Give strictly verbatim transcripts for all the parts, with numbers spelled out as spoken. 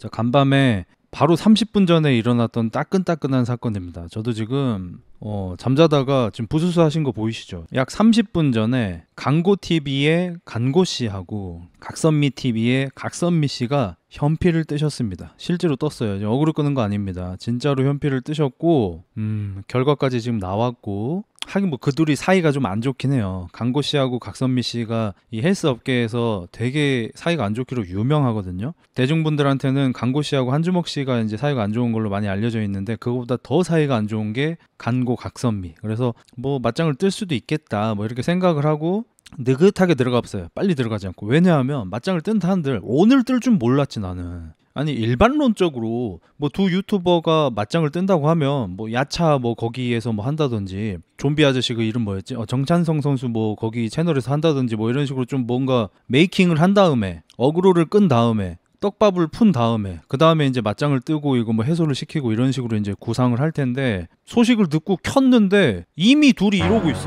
자, 간밤에 바로 삼십 분 전에 일어났던 따끈따끈한 사건입니다. 저도 지금 어, 잠자다가 지금 부스스 하신 거 보이시죠? 약 삼십 분 전에 강고티비의 간고씨하고 각선미티비의 각선미씨가 현피를 뜨셨습니다. 실제로 떴어요. 어그로 끄는 거 아닙니다. 진짜로 현피를 뜨셨고 음, 결과까지 지금 나왔고, 하긴 뭐 그 둘이 사이가 좀 안 좋긴 해요. 강고 씨하고 각선미 씨가 이 헬스 업계에서 되게 사이가 안 좋기로 유명하거든요. 대중분들한테는 강고 씨하고 한주먹 씨가 이제 사이가 안 좋은 걸로 많이 알려져 있는데, 그거보다 더 사이가 안 좋은 게 간고 각선미. 그래서 뭐 맞짱을 뜰 수도 있겠다 뭐 이렇게 생각을 하고 느긋하게 들어가 봤어요. 빨리 들어가지 않고. 왜냐하면 맞짱을 뜬 사람들 오늘 뜰 줄 몰랐지 나는. 아니 일반론적으로 뭐 두 유튜버가 맞짱을 뜬다고 하면 뭐 야차 뭐 거기에서 뭐 한다든지, 좀비 아저씨 그 이름 뭐였지? 어, 정찬성 선수 뭐 거기 채널에서 한다든지 뭐 이런 식으로 좀 뭔가 메이킹을 한 다음에 어그로를 끈 다음에 떡밥을 푼 다음에 그 다음에 이제 맞짱을 뜨고 이거 뭐 해소를 시키고 이런 식으로 이제 구상을 할 텐데, 소식을 듣고 켰는데 이미 둘이 이러고 있어.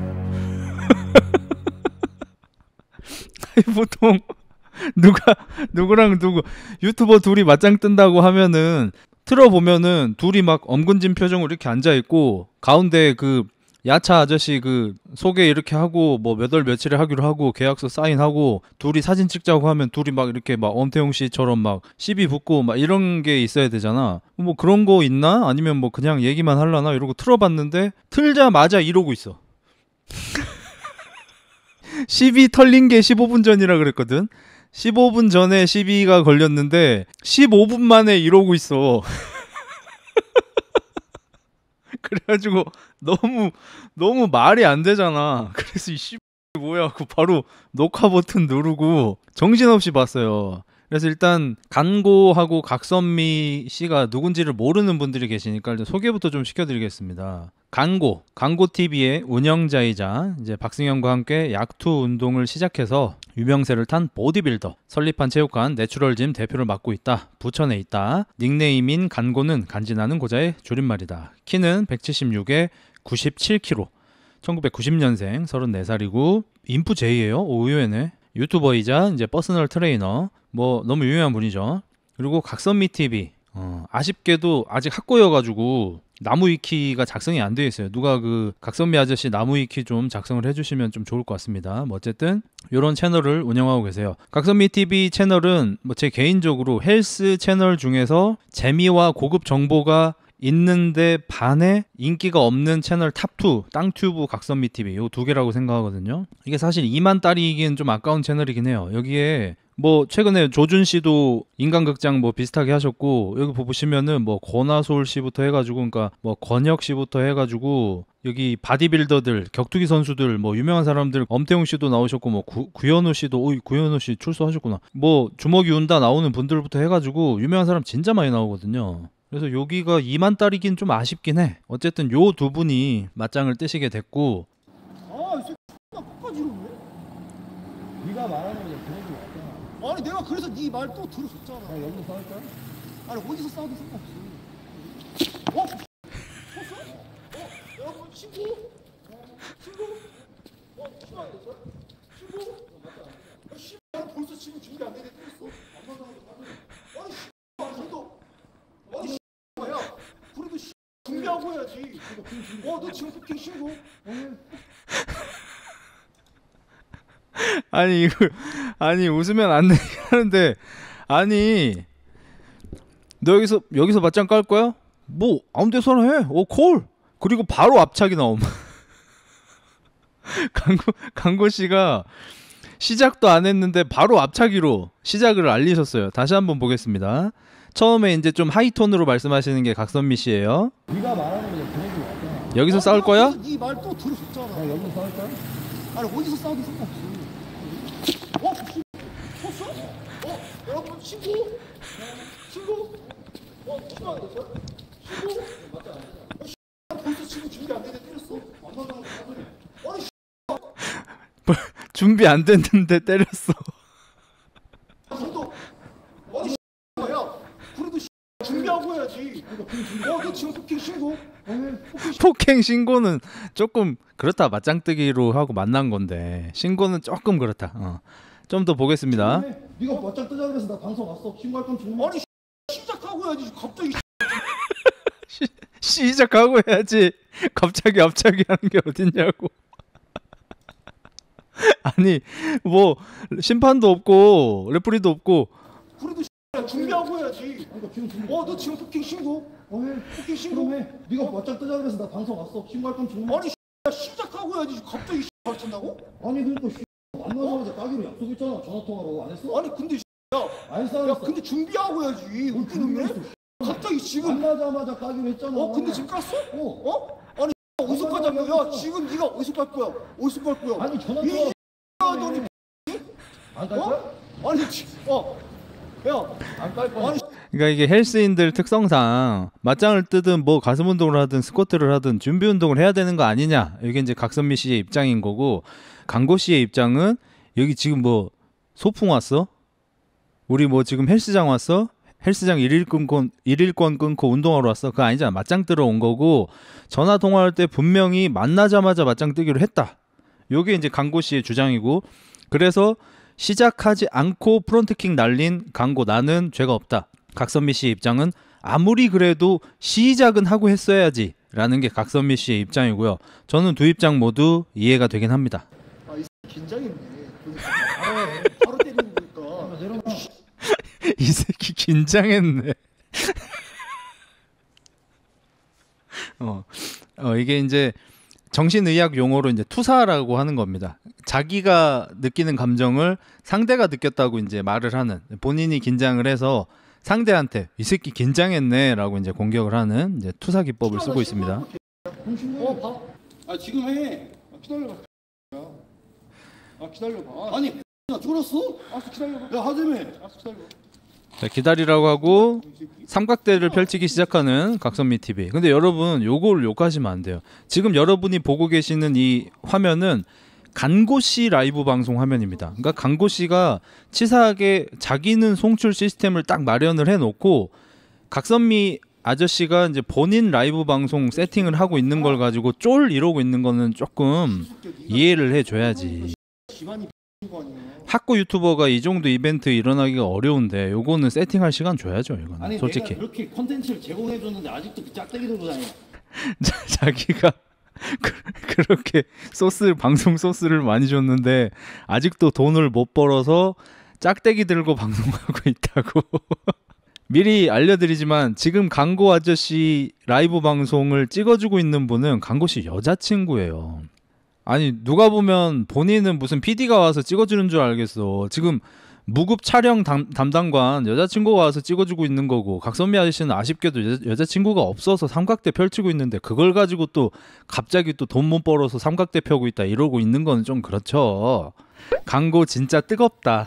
보통 누가 누구랑 누구 유튜버 둘이 맞짱 뜬다고 하면은 틀어보면은 둘이 막 엄근진 표정으로 이렇게 앉아있고, 가운데 그 야차 아저씨 그 소개 이렇게 하고 뭐 몇 월 며칠에 하기로 하고 계약서 사인하고 둘이 사진 찍자고 하면 둘이 막 이렇게 막 엄태웅 씨처럼 막 시비 붙고 막 이런 게 있어야 되잖아. 뭐 그런 거 있나? 아니면 뭐 그냥 얘기만 하려나? 이러고 틀어봤는데 틀자마자 이러고 있어. 시비 털린 게 십오 분 전이라 그랬거든. 십오 분 전에 시비가 걸렸는데 십오 분 만에 이러고 있어. 그래가지고 너무 너무 말이 안 되잖아. 그래서 이 씨 뭐야 하고 바로 녹화 버튼 누르고 정신없이 봤어요. 그래서 일단 간고하고 각선미 씨가 누군지를 모르는 분들이 계시니까 일단 소개부터 좀 시켜드리겠습니다. 간고, 간고티비의 운영자이자 이제 박승현과 함께 약투 운동을 시작해서 유명세를 탄 보디빌더, 설립한 체육관 내추럴짐 대표를 맡고 있다. 부천에 있다. 닉네임인 간고는 간지나는 고자의 줄임말이다. 키는 백칠십육에 구십칠 킬로그램, 천구백구십 년생, 서른네 살이고 인프 제이예요. 오, 의외네. 유튜버이자 이제 퍼스널 트레이너, 뭐 너무 유명한 분이죠. 그리고 각선미 티비, 어, 아쉽게도 아직 학고여가지고 나무 위키가 작성이 안 되어 있어요. 누가 그 각선미 아저씨 나무 위키 좀 작성을 해주시면 좀 좋을 것 같습니다. 뭐 어쨌든 이런 채널을 운영하고 계세요. 각선미 티비 채널은 뭐 제 개인적으로 헬스 채널 중에서 재미와 고급 정보가 있는데 반에 인기가 없는 채널 탑투, 땅튜브, 각선미 티비 요 두 개라고 생각하거든요. 이게 사실 이만 딸이기엔 좀 아까운 채널이긴 해요. 여기에 뭐 최근에 조준 씨도 인간극장 뭐 비슷하게 하셨고, 여기 보시면은 뭐 권하솔 씨부터 해가지고, 그러니까 뭐 권혁 씨부터 해가지고 여기 바디빌더들, 격투기 선수들, 뭐 유명한 사람들, 엄태웅 씨도 나오셨고, 뭐 구, 구현우 씨도, 오이 구현우 씨 출소하셨구나. 뭐 주먹이 운다 나오는 분들부터 해가지고 유명한 사람 진짜 많이 나오거든요. 그래서 여기가 이만 딸이긴 좀 아쉽긴 해. 어쨌든 요 두 분이 맞짱을 뜨시게 됐고. 아, 이 새끼 끝까지 이러네. 네가 말하는 게 그런 게 없잖아. 아니 내가 그래서 네 말 또 들어줬잖아. 아, 여기서 싸울까? 아니 어디서 싸우든 상관없어. 어? 쳤어? 어? 여러분 신고? 신고? 어? 신고 안 됐어? 신고? 어, 맞다. 아, 씨, 벌써 지금 준비 안 되게 떴어. 안 맞아가지고 아니 씨, 아니 너 아니 씨, 야 그래도 씨 준비하고 해야지. 어, 너 지금 폭행 신고? 오늘 아니 이거 아니 웃으면 안 되긴 하는데, 아니 너 여기서 여기서 맞짱 깔 거야? 뭐 아무 데서나 해. 오 콜. 그리고 바로 앞차기 나옴. 강고 강고 씨가 시작도 안 했는데 바로 앞차기로 시작을 알리셨어요. 다시 한번 보겠습니다. 처음에 이제 좀 하이톤으로 말씀하시는 게 각선미 씨예요. 네가 말하는 게 그런 게 없잖아. 여기서 아, 싸울 거야? 네 말 또 들어줬잖아. 아, 여기서 싸울까? 아니 어디서 싸우든 상관없어. 어? 쳤어? 어? 여러분 신고? 신고? 어? 신고 안 됐어? 신고? 어, 맞다. 아, 씨, 벌써 지금 준비 안 되게 때렸어. 안 맞아가지고 아니 씨. 준비 안 됐는데 때렸어. 그래도 아니 씨, 야 그래도 씨, 준비하고 해야지. 어? 너 지금 폭행 신고? 폭행 신고는 조금 그렇다. 맞짱뜨기로 하고 만난 건데 신고는 조금 그렇다. 어. 좀 더 보겠습니다. 네가 맞짱 뜨자 그래서 나 방송 왔어. 신고할 건 좀. 아니 갑자기 시, 시작하고 해야지. 갑자기 갑자기 하는 게 어딨냐고. 아니 뭐 심판도 없고 레프리도 없고. 그래도 준비하고 해야지. 그러니까 지금 준비. 어, 너 지금 폭행 신고? 어, 해. 폭행 신고? 해. 네가 맞짱 뜨자 그래서 나 방송 왔어. 신고할 건 지금. 아니 시작하고 해야지. 갑자기 가르친다고? 아니 그러니까 만나자마자 따기로 약속했잖아. 전화 통화로 안 했어? 아니 근데 야, 안 써. 야 근데 준비하고 해야지. 웃기는 게? 갑자기 지금 만나자마자 까기로 했잖아. 어 근데 지금 깠어? 어? 어? 아니 어디서 까자고? 야 지금 네가 어디서 깔 거야? 어디서 깔 거야? 아니 전화 통화. 너니 안 깔 거야? 아니 어. 야, 안 깔 거야. 그러니까 이게 헬스인들 특성상 맞짱을 뜨든 뭐 가슴 운동을 하든 스쿼트를 하든 준비 운동을 해야 되는 거 아니냐. 이게 이제 각선미 씨의 입장인 거고, 강고 씨의 입장은 여기 지금 뭐 소풍 왔어? 우리 뭐 지금 헬스장 왔어? 헬스장 일일 끊고 일일권 끊고 운동하러 왔어? 그거 아니잖아. 맞짱 뜨러 온 거고, 전화 통화할 때 분명히 만나자마자 맞짱 뜨기로 했다. 요게 이제 강고 씨의 주장이고, 그래서 시작하지 않고 프론트킥 날린 강고, 나는 죄가 없다. 각선미 씨의 입장은 아무리 그래도 시작은 하고 했어야지 라는 게 각선미 씨의 입장이고요. 저는 두 입장 모두 이해가 되긴 합니다. 아, 이 긴장했네. 바로, 바로 때리는 거니까. 내려놔. 이 새끼 긴장했네. 어, 어 이게 이제 정신의학 용어로 이제 투사라고 하는 겁니다. 자기가 느끼는 감정을 상대가 느꼈다고 이제 말을 하는, 본인이 긴장을 해서 상대한테 이 새끼 긴장했네라고 이제 공격을 하는 이제 투사 기법을 쓰고 있습니다. 어, 봐. 아 지금 해. 아, 기다려봐. 아 기다려봐. 아니 나 쫄았어? 아 기다려봐. 야 하재매. 아 기다려. 자, 기다리라고 하고 삼각대를 펼치기 시작하는 각선미 티비. 근데 여러분 요걸 욕하시면 안 돼요. 지금 여러분이 보고 계시는 이 화면은 간고씨 라이브 방송 화면입니다. 그러니까 간고씨가 치사하게 자기는 송출 시스템을 딱 마련을 해놓고 각선미 아저씨가 이제 본인 라이브 방송 세팅을 하고 있는 걸 가지고 쫄 이러고 있는 거는 조금 이해를 해줘야지. 학고 유튜버가 이 정도 이벤트 일어나기가 어려운데 요거는 세팅할 시간 줘야죠. 이거는 아니, 솔직히. 내가 그렇게 컨텐츠를 제공해줬는데 아직도 그 짝대기 들고 다녀. 자기가 그, 그렇게 소스 방송 소스를 많이 줬는데 아직도 돈을 못 벌어서 짝대기 들고 방송하고 있다고. 미리 알려드리지만 지금 강고 아저씨 라이브 방송을 찍어주고 있는 분은 강고씨 여자친구예요. 아니 누가 보면 본인은 무슨 피디가 와서 찍어주는 줄 알겠어. 지금 무급 촬영 담, 담당관 여자친구가 와서 찍어주고 있는 거고, 각선미 아저씨는 아쉽게도 여자, 여자친구가 없어서 삼각대 펼치고 있는데 그걸 가지고 또 갑자기 또 돈 못 벌어서 삼각대 펴고 있다 이러고 있는 건 좀 그렇죠. 강고 진짜 뜨겁다.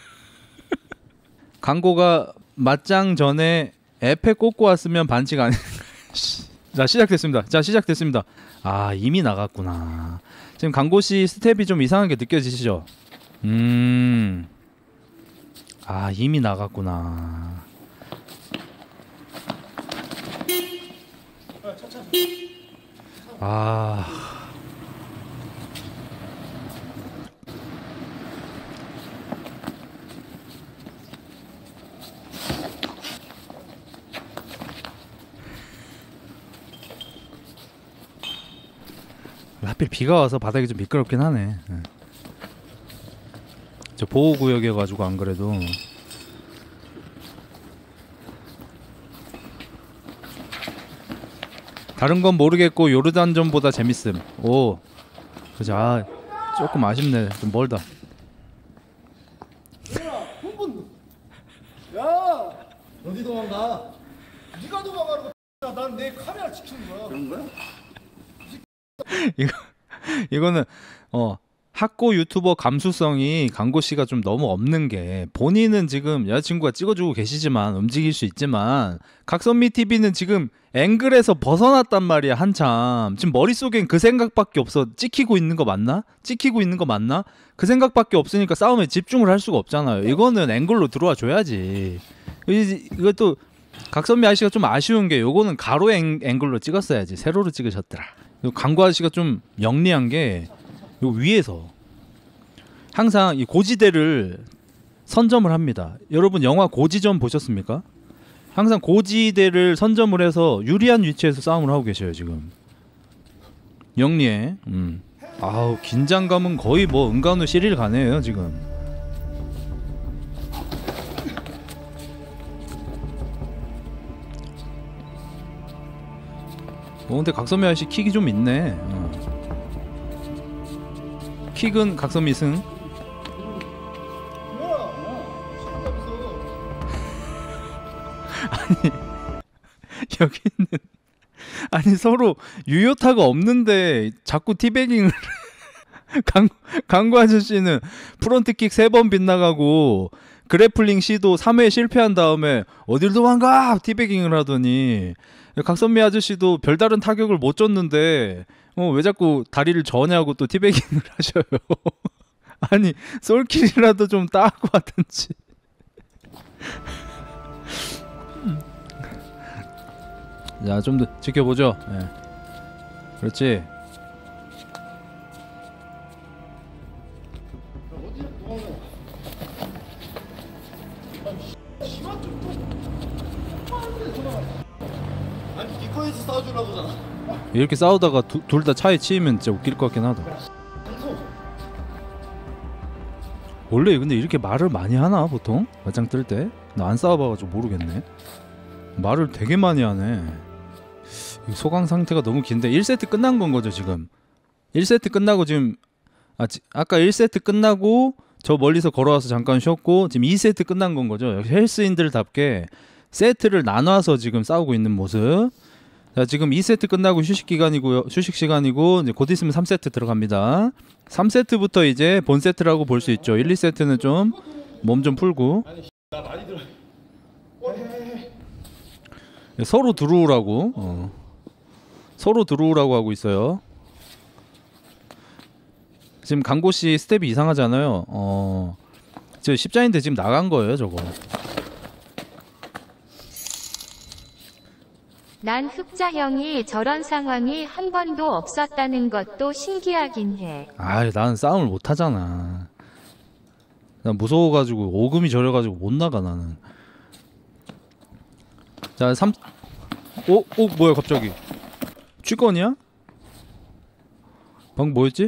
강고가 맞짱 전에 에페 꽂고 왔으면 반칙 아닌가. 자 시작됐습니다. 자 시작됐습니다. 아 이미 나갔구나. 지금 강고씨 스텝이 좀 이상하게 느껴지시죠? 음... 아 이미 나갔구나. 아... 하필 비가 와서 바닥이 좀 미끄럽긴 하네. 저 보호구역이어가지고 안 그래도. 다른 건 모르겠고 요르단전보다 재밌음. 오, 그죠. 아, 조금 아쉽네. 좀 멀다. 야, 어디 도망가? 네가 도망가는 거야. 난 내 카메라 지키는 거야. 그런 거야? 이거 이거는 어. 학고 유튜버 감수성이 강고 씨가 좀 너무 없는 게, 본인은 지금 여자친구가 찍어주고 계시지만 움직일 수 있지만 각선미 티비는 지금 앵글에서 벗어났단 말이야. 한참 지금 머릿속엔 그 생각밖에 없어. 찍히고 있는 거 맞나? 찍히고 있는 거 맞나? 그 생각밖에 없으니까 싸움에 집중을 할 수가 없잖아요. 이거는 앵글로 들어와 줘야지. 이것도 각선미 아저씨가 좀 아쉬운 게 요거는 가로 앵, 앵글로 찍었어야지. 세로로 찍으셨더라. 강고 아저씨가 좀 영리한 게 요 위에서 항상 이 고지대를 선점을 합니다. 여러분 영화 고지전 보셨습니까? 항상 고지대를 선점을 해서 유리한 위치에서 싸움을 하고 계셔요 지금. 영리해. 음. 아우 긴장감은 거의 뭐 은간우 시릴 가네요 지금. 어 근데 각선미 아저씨 킥이 좀 있네. 어. 킥은 각선미 승. 아니 여기는 아니 서로 유효타가 없는데 자꾸 티베깅을 강, 강구 아저씨는 프론트킥 세 번 빗나가고 그래플링 시도 삼 회 실패한 다음에 어딜 도망가 티베깅을 하더니 각선미 아저씨도 별다른 타격을 못 줬는데 어, 왜 자꾸 다리를 저냐고 또 티베깅을 하셔요. 아니 솔킬이라도 좀 따고 하든지. 자, 좀 더 지켜보죠. 네. 그렇지. 아니 니 거에서 싸워주려고 그러잖아. 이렇게 싸우다가 둘 다 차에 치이면 진짜 웃길 것 같긴 하다. 원래 근데 이렇게 말을 많이 하나 보통? 맞짱 뜰 때? 나 안 싸워봐가지고 모르겠네. 말을 되게 많이 하네. 소강 상태가 너무 긴데 일 세트 끝난 건 거죠 지금. 일 세트 끝나고 지금 아, 지, 아까 일 세트 끝나고 저 멀리서 걸어와서 잠깐 쉬었고 지금 이 세트 끝난 건 거죠. 헬스인들답게 세트를 나눠서 지금 싸우고 있는 모습. 자 지금 이 세트 끝나고 휴식 기간이고요. 휴식 시간이고 이제 곧 있으면 삼 세트 들어갑니다. 삼 세트부터 이제 본 세트라고 볼 수 있죠. 일, 이 세트는 좀 몸 좀 풀고 나 많이 들어. 서로 들어오라고 어. 서로 들어오라고 하고 있어요. 지금 강고씨 스텝이 이상하잖아요. 어, 저 십자인데 지금 나간 거예요 저거. 난 흑자 형이 저런 상황이 한 번도 없었다는 것도 신기하긴 해. 아, 나는 싸움을 못 하잖아. 난 무서워가지고 오금이 저려가지고 못 나가 나는. 자, 삼, 오, 오, 뭐야 갑자기? 취건이야? 방금 뭐였지?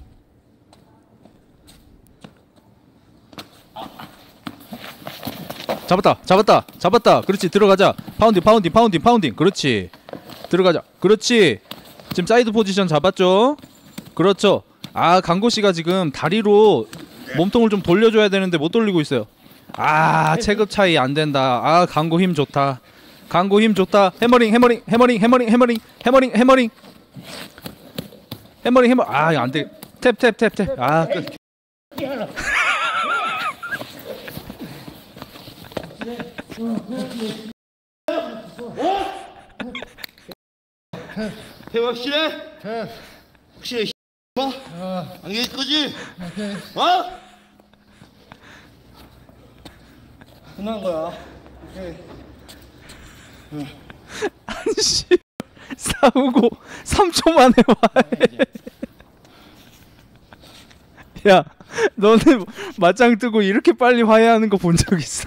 잡았다, 잡았다, 잡았다. 그렇지, 들어가자. 파운딩, 파운딩, 파운딩, 파운딩. 그렇지, 들어가자. 그렇지. 지금 사이드 포지션 잡았죠? 그렇죠. 아, 강고 씨가 지금 다리로 몸통을 좀 돌려줘야 되는데 못 돌리고 있어요. 아, 체급 차이 안 된다. 아, 강고 힘 좋다. 강고 힘 좋다. 해머링, 해머링, 해머링, 해머링, 해머링, 해머링, 해머링, 해머링, 해머. 아, 이거 안 돼. 탭, 탭, 탭, 탭. 아, 끝. 태 확실해? 확실해. 봐. 안 계실 거지? 어? 끝난 거야. 오케이. 아니 씨 싸우고 삼 초 만에 와해. 야, 너네 맞짱 뜨고 이렇게 빨리 화해하는 거 본 적 있어?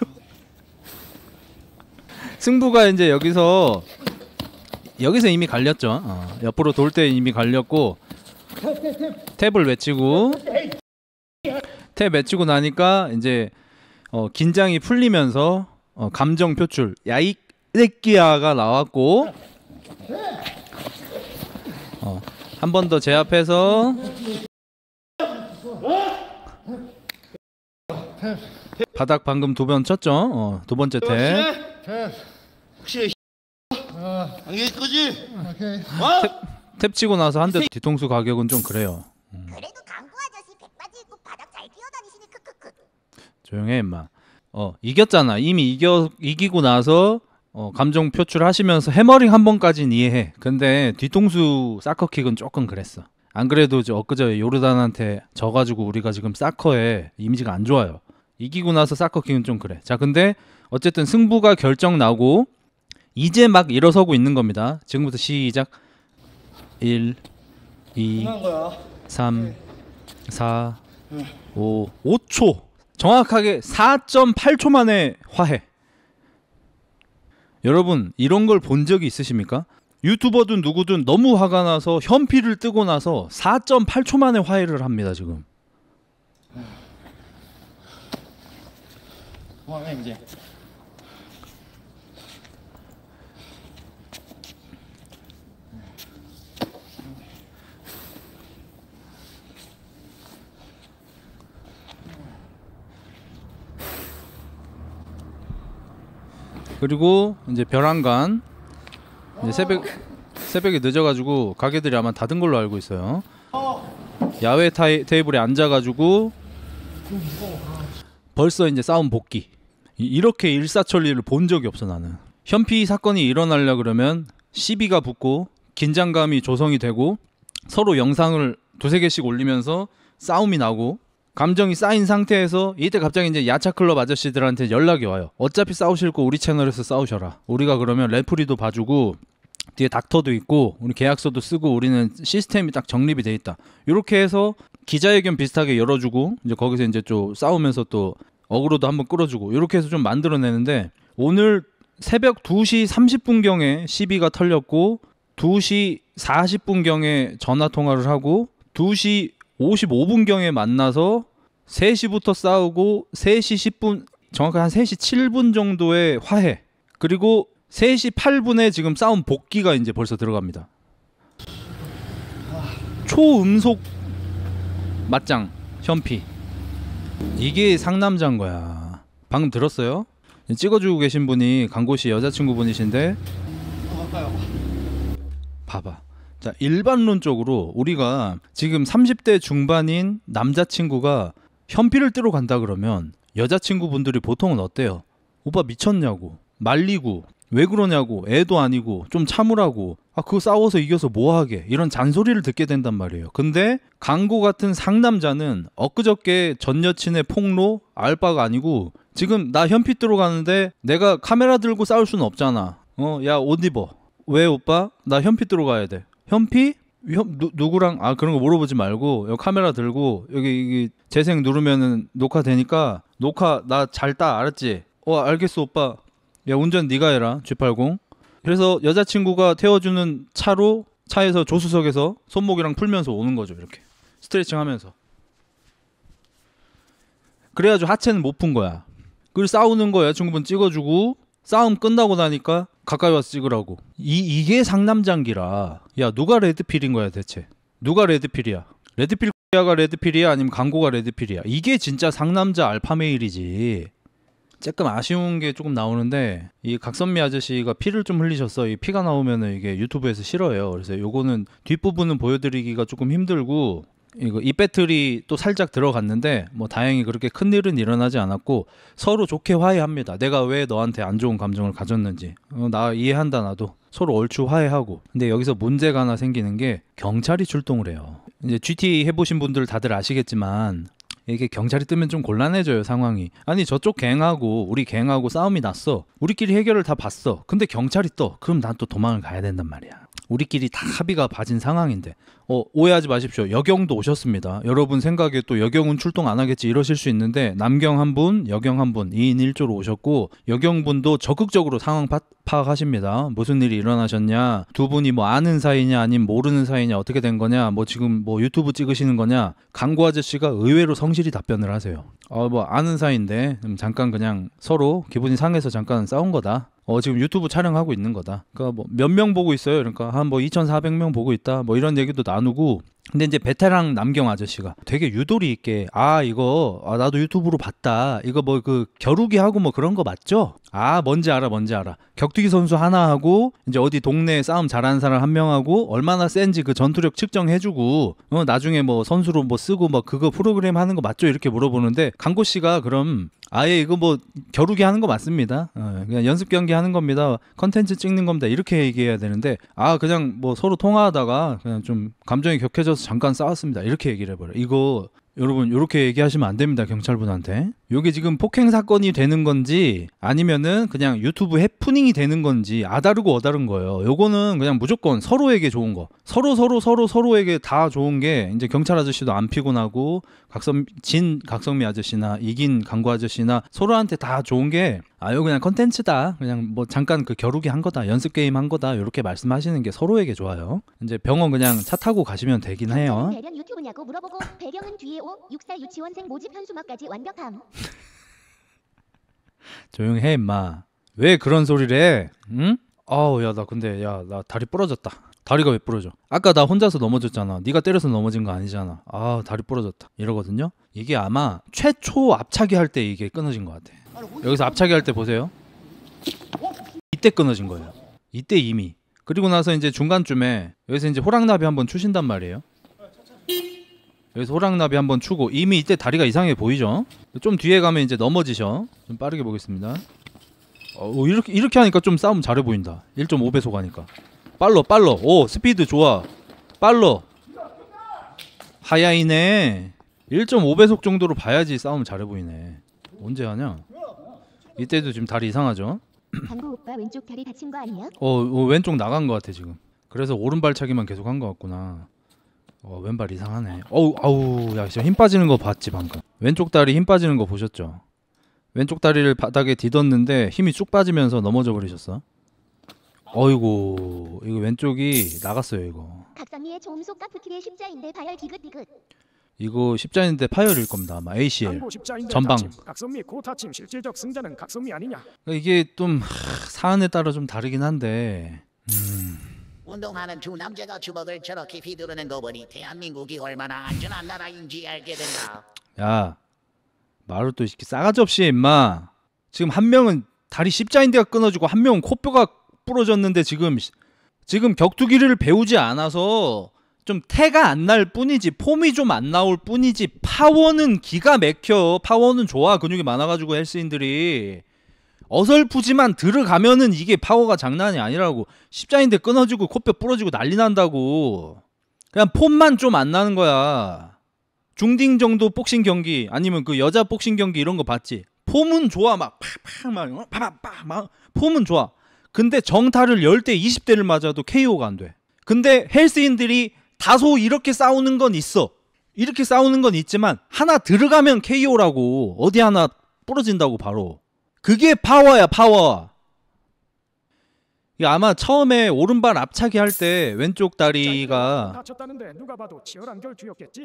승부가 이제 여기서 여기서 이미 갈렸죠. 어, 옆으로 돌 때 이미 갈렸고 탭을 외치고 탭 외치고 나니까 이제 어, 긴장이 풀리면서 어, 감정 표출 야이 새끼야가 나왔고 어, 한 번 더 제압해서 바닥 방금 두 번 쳤죠. 어, 두 번째 탭. 확실해. 안 계실 거지? 탭, 탭 치고 나서 한 대 뒤통수 가격은 좀 그래요. 음. 그래도 강구 아저씨 백바지 입고 바닥 잘 뛰어다니시니 크크크. 조용해 임마. 어 이겼잖아. 이미 이겨 이기고 나서 어, 감정 표출하시면서 해머링 한 번까지는 이해해. 근데 뒤통수 사커킥은 조금 그랬어. 안 그래도 저 엊그제 요르단한테 져가지고 우리가 지금 사커에 이미지가 안 좋아요. 이기고 나서 사커킥은 좀 그래. 자, 근데 어쨌든 승부가 결정 나고 이제 막 일어서고 있는 겁니다. 지금부터 시작. 일, 이, 삼, 사, 오, 오 초. 정확하게 사 점 팔 초 만에 화해. 여러분 이런 걸 본 적이 있으십니까? 유튜버든 누구든 너무 화가 나서 현피를 뜨고 나서 사 점 팔 초 만에 화해를 합니다 지금. 그만해 이제. 그리고 이제 벼랑간 이제 새벽 새벽에 늦어가지고 가게들이 아마 닫은 걸로 알고 있어요. 야외 타이, 테이블에 앉아가지고 벌써 이제 싸움 복귀. 이- 이렇게 일사천리를 본 적이 없어 나는. 현피 사건이 일어나려 그러면 시비가 붙고 긴장감이 조성이 되고 서로 영상을 두세 개씩 올리면서 싸움이 나고 감정이 쌓인 상태에서 이때 갑자기 이제 야차클럽 아저씨들한테 연락이 와요. 어차피 싸우실 거 우리 채널에서 싸우셔라. 우리가 그러면 레프리도 봐주고 뒤에 닥터도 있고 우리 계약서도 쓰고 우리는 시스템이 딱 정립이 돼 있다. 이렇게 해서 기자회견 비슷하게 열어주고 이제 거기서 이제 좀 싸우면서 또 어그로도 한번 끌어주고 이렇게 해서 좀 만들어내는데 오늘 새벽 두 시 삼십 분경에 시비가 털렸고 두 시 사십 분경에 전화 통화를 하고 두 시 오십오 분경에 만나서 세 시부터 싸우고 세 시 십 분 정확히 한 세 시 칠 분 정도의 화해 그리고 세 시 팔 분에 지금 싸움 복귀가 이제 벌써 들어갑니다. 초음속 맞짱 현피 이게 상남자인 거야. 방금 들었어요? 찍어주고 계신 분이 강고씨 여자친구분이신데 봐봐. 자 일반론적으로 우리가 지금 삼십 대 중반인 남자친구가 현피를 뜨러 간다 그러면 여자친구분들이 보통은 어때요? 오빠 미쳤냐고 말리고 왜 그러냐고 애도 아니고 좀 참으라고 아 그거 싸워서 이겨서 뭐하게 이런 잔소리를 듣게 된단 말이에요. 근데 강고 같은 상남자는 엊그저께 전 여친의 폭로 알바가 아니고 지금 나 현피 뜨러 가는데 내가 카메라 들고 싸울 수는 없잖아. 어 야 옷 입어. 왜 오빠? 나 현피 뜨러 가야 돼. 현피? 현, 누, 누구랑? 아 그런 거 물어보지 말고 여기 카메라 들고 여기, 여기 재생 누르면은 녹화되니까 녹화 나 잘 따 알았지? 어 알겠어 오빠. 야 운전 네가 해라 지 팔십. 그래서 여자친구가 태워주는 차로 차에서 조수석에서 손목이랑 풀면서 오는 거죠. 이렇게 스트레칭 하면서. 그래가지고 하체는 못 푼 거야. 그리고 싸우는 거 여자친구분 찍어주고 싸움 끝나고 나니까 가까이 와서 찍으라고. 이, 이게 상남장기라. 야 누가 레드필인 거야 대체. 누가 레드필이야. 레드필가 레드필이야 아니면 강고가 레드필이야. 이게 진짜 상남자 알파메일이지. 조금 아쉬운 게 조금 나오는데 이 각선미 아저씨가 피를 좀 흘리셨어. 이 피가 나오면은 이게 유튜브에서 싫어해요. 그래서 요거는 뒷부분은 보여드리기가 조금 힘들고 이거 이 배틀이 또 살짝 들어갔는데 뭐 다행히 그렇게 큰 일은 일어나지 않았고 서로 좋게 화해합니다. 내가 왜 너한테 안 좋은 감정을 가졌는지 어, 나 이해한다. 나도 서로 얼추 화해하고. 근데 여기서 문제가 하나 생기는 게 경찰이 출동을 해요. 이제 지티에이 해보신 분들 다들 아시겠지만 이게 경찰이 뜨면 좀 곤란해져요 상황이. 아니 저쪽 갱하고 우리 갱하고 싸움이 났어. 우리끼리 해결을 다 봤어. 근데 경찰이 떠. 그럼 난 또 도망을 가야 된단 말이야. 우리끼리 다 합의가 봐진 상황인데 어, 오해하지 마십시오. 여경도 오셨습니다. 여러분 생각에 또 여경은 출동 안 하겠지 이러실 수 있는데 남경 한 분, 여경 한 분 이 인 일 조로 오셨고 여경분도 적극적으로 상황 파, 파악하십니다. 무슨 일이 일어나셨냐, 두 분이 뭐 아는 사이냐 아니면 모르는 사이냐, 어떻게 된 거냐, 뭐 지금 뭐 유튜브 찍으시는 거냐. 강고 아저씨가 의외로 성실히 답변을 하세요. 어, 뭐 아는 사이인데 잠깐 그냥 서로 기분이 상해서 잠깐 싸운 거다. 어 지금 유튜브 촬영하고 있는 거다. 그러니까 뭐 몇 명 보고 있어요. 그러니까 한 뭐 이천사백 명 보고 있다. 뭐 이런 얘기도 나누고. 근데 이제 베테랑 남경 아저씨가 되게 유도리 있게 아 이거 아, 나도 유튜브로 봤다. 이거 뭐 그 겨루기 하고 뭐 그런 거 맞죠? 아 뭔지 알아 뭔지 알아. 격투기 선수 하나 하고 이제 어디 동네에 싸움 잘하는 사람 한 명하고 얼마나 센지 그 전투력 측정해주고 어 나중에 뭐 선수로 뭐 쓰고 뭐 그거 프로그램 하는 거 맞죠? 이렇게 물어보는데 강고 씨가 그럼 아예 이거 뭐 겨루기 하는 거 맞습니다. 어, 그냥 연습 경기 하는 겁니다. 컨텐츠 찍는 겁니다. 이렇게 얘기해야 되는데 아 그냥 뭐 서로 통화하다가 그냥 좀 감정이 격해져서 잠깐 싸웠습니다. 이렇게 얘기를 해버려. 이거 여러분 이렇게 얘기하시면 안 됩니다. 경찰분한테. 요게 지금 폭행 사건이 되는 건지 아니면은 그냥 유튜브 해프닝이 되는 건지 아다르고 어다른 거예요. 요거는 그냥 무조건 서로에게 좋은 거. 서로 서로 서로 서로에게 다 좋은 게 이제 경찰 아저씨도 안 피곤하고 각성 진 각성미 아저씨나 이긴 강구 아저씨나 서로한테 다 좋은 게 아, 이거 그냥 컨텐츠다. 그냥 뭐 잠깐 그 겨루기 한 거다. 연습 게임 한 거다. 이렇게 말씀하시는 게 서로에게 좋아요. 이제 병원 그냥 차 타고 가시면 되긴 해요. 대련 유튜브냐고 물어보고 배경은 뒤에 오, 육 살 유치원생 모집 현수막까지 완벽함. 조용히 해 임마. 왜 그런 소리를 해? 응? 아우 야 나 근데 야 나 다리 부러졌다. 다리가 왜 부러져? 아까 나 혼자서 넘어졌잖아. 네가 때려서 넘어진 거 아니잖아. 아 다리 부러졌다. 이러거든요. 이게 아마 최초 앞차기 할 때 이게 끊어진 것 같아. 여기서 앞차기 할 때 보세요. 이때 끊어진 거예요. 이때 이미. 그리고 나서 이제 중간쯤에 여기서 이제 호랑나비 한번 추신단 말이에요. 여기서 호랑나비 한번 추고 이미 이때 다리가 이상해 보이죠? 좀 뒤에 가면 이제 넘어지셔. 좀 빠르게 보겠습니다. 어, 이렇게 이렇게 하니까 좀 싸움 잘해 보인다. 일 점 오 배속 하니까. 빨러 빨러. 오 스피드 좋아. 빨러. 하야이네. 일 점 오 배속 정도로 봐야지 싸움 잘해 보이네. 언제 하냐? 이때도 지금 다리 이상하죠? 강구 오빠 왼쪽 다리 다친 거 아니야? 어, 어 왼쪽 나간 것 같아 지금. 그래서 오른발차기만 계속 한 것 같구나. 어 왼발 이상하네. 어우 아우 야 진짜 힘 빠지는 거 봤지 방금. 왼쪽 다리 힘 빠지는 거 보셨죠? 왼쪽 다리를 바닥에 디뎠는데 힘이 쭉 빠지면서 넘어져 버리셨어. 어이구 이거 왼쪽이 나갔어요 이거. 각선미의 조음속 까프킬의 십자인대 파열 디귿디귿. 이거 십자인대 파열일 겁니다 아마. 에이씨엘 전방. 각선미 고타침 실질적 승자는 각선미 아니냐. 이게 좀 하, 사안에 따라 좀 다르긴 한데 음. 운동하는 두 남자가 주먹을 저렇게 휘두르는 거 보니 대한민국이 얼마나 안전한 나라인지 알게 된다. 야 말을 또 이렇게 싸가지 없이 해 임마. 지금 한 명은 다리 십자인대가 끊어지고 한 명은 코뼈가 부러졌는데 지금 지금 격투기를 배우지 않아서 좀 태가 안 날 뿐이지 폼이 좀 안 나올 뿐이지 파워는 기가 막혀. 파워는 좋아. 근육이 많아가지고 헬스인들이 어설프지만 들어가면은 이게 파워가 장난이 아니라고. 십자인대 끊어지고 코뼈 부러지고 난리 난다고. 그냥 폼만 좀 안 나는 거야. 중딩 정도 복싱 경기 아니면 그 여자 복싱 경기 이런 거 봤지? 폼은 좋아. 막 팍팍 막 파팍팍 막 폼은 좋아. 근데 정타를 십 대 이십 대를 맞아도 케이오가 안 돼. 근데 헬스인들이 다소 이렇게 싸우는 건 있어. 이렇게 싸우는 건 있지만 하나 들어가면 케이오라고. 어디 하나 부러진다고 바로. 그게 파워야 파워. 아마 처음에 오른발 앞차기 할 때 왼쪽 다리가 다쳤다는데 누가 봐도 치열한 결투였겠지.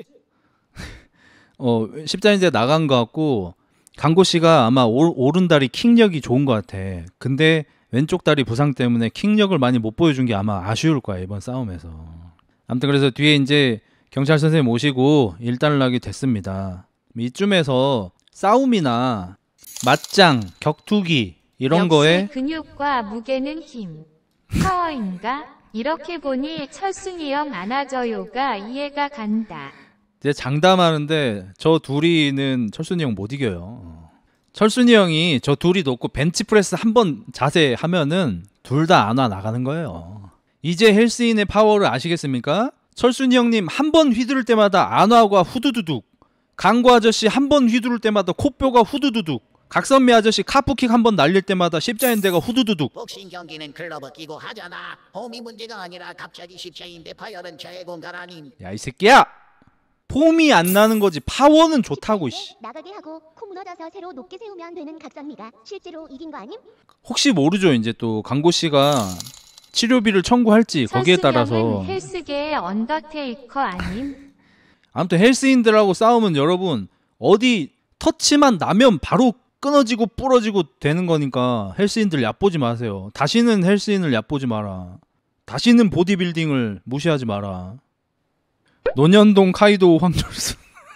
어 십자인대 나간 것 같고 강고 씨가 아마 오, 오른다리 킥력이 좋은 것 같아. 근데 왼쪽 다리 부상 때문에 킥력을 많이 못 보여준 게 아마 아쉬울 거야 이번 싸움에서. 아무튼 그래서 뒤에 이제 경찰 선생님 오시고 일단을 하게 됐습니다. 이쯤에서 싸움이나 맞짱, 격투기 이런 역시 거에 근육과 무게는 힘, 파워인가? 이렇게 보니 철순이 형 안아줘요가 이해가 간다. 이제 장담하는데 저 둘이는 철순이 형 못 이겨요. 철순이 형이 저 둘이 놓고 벤치프레스 한 번 자세 하면은 둘 다 안아 나가는 거예요. 이제 헬스인의 파워를 아시겠습니까? 철순이 형님 한 번 휘두를 때마다 안화가 후두두둑, 강구 아저씨 한 번 휘두를 때마다 코뼈가 후두두둑, 각선미 아저씨 카프킥 한 번 날릴 때마다 십자인대가 후두두둑. 복싱 경기는 글러브 끼고 하잖아. 폼이 문제가 아니라 갑자기 십자인대 파열은 저의 공간 아님. 야 이 새끼야! 폼이 안 나는 거지 파워는 좋다고 씨. 나가게 하고 코 무너져서 새로 높게 세우면 되는 각선미가 실제로 이긴 거 아님? 혹시 모르죠. 이제 또 강고 씨가 치료비를 청구할지 거기에 따라서. 헬스계의 언더테이커 아님? 아무튼 헬스인들하고 싸우면 여러분 어디 터치만 나면 바로 끊어지고 부러지고 되는 거니까 헬스인들 얕보지 마세요. 다시는 헬스인을 얕보지 마라. 다시는 보디빌딩을 무시하지 마라. 논현동 카이도 황철수.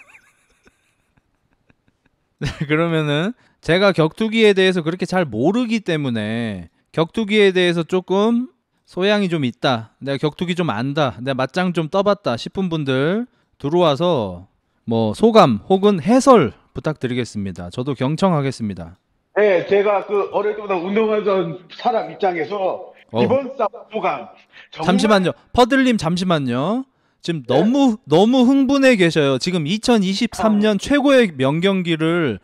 네, 그러면은 제가 격투기에 대해서 그렇게 잘 모르기 때문에 격투기에 대해서 조금 소양이 좀 있다, 내가 격투기 좀 안다, 내가 맞짱 좀 떠봤다 싶은 분들 들어와서 뭐 소감 혹은 해설 부탁드리겠습니다. 저도 경청하겠습니다. 네, 제가 그 어릴 때부터 운동하던 사람 입장에서 어. 이번 싸움 소감. 정말... 잠시만요. 퍼들님 잠시만요. 지금 네. 너무 너무 흥분해 계셔요. 지금 이천이십삼 년 어. 최고의 명경기를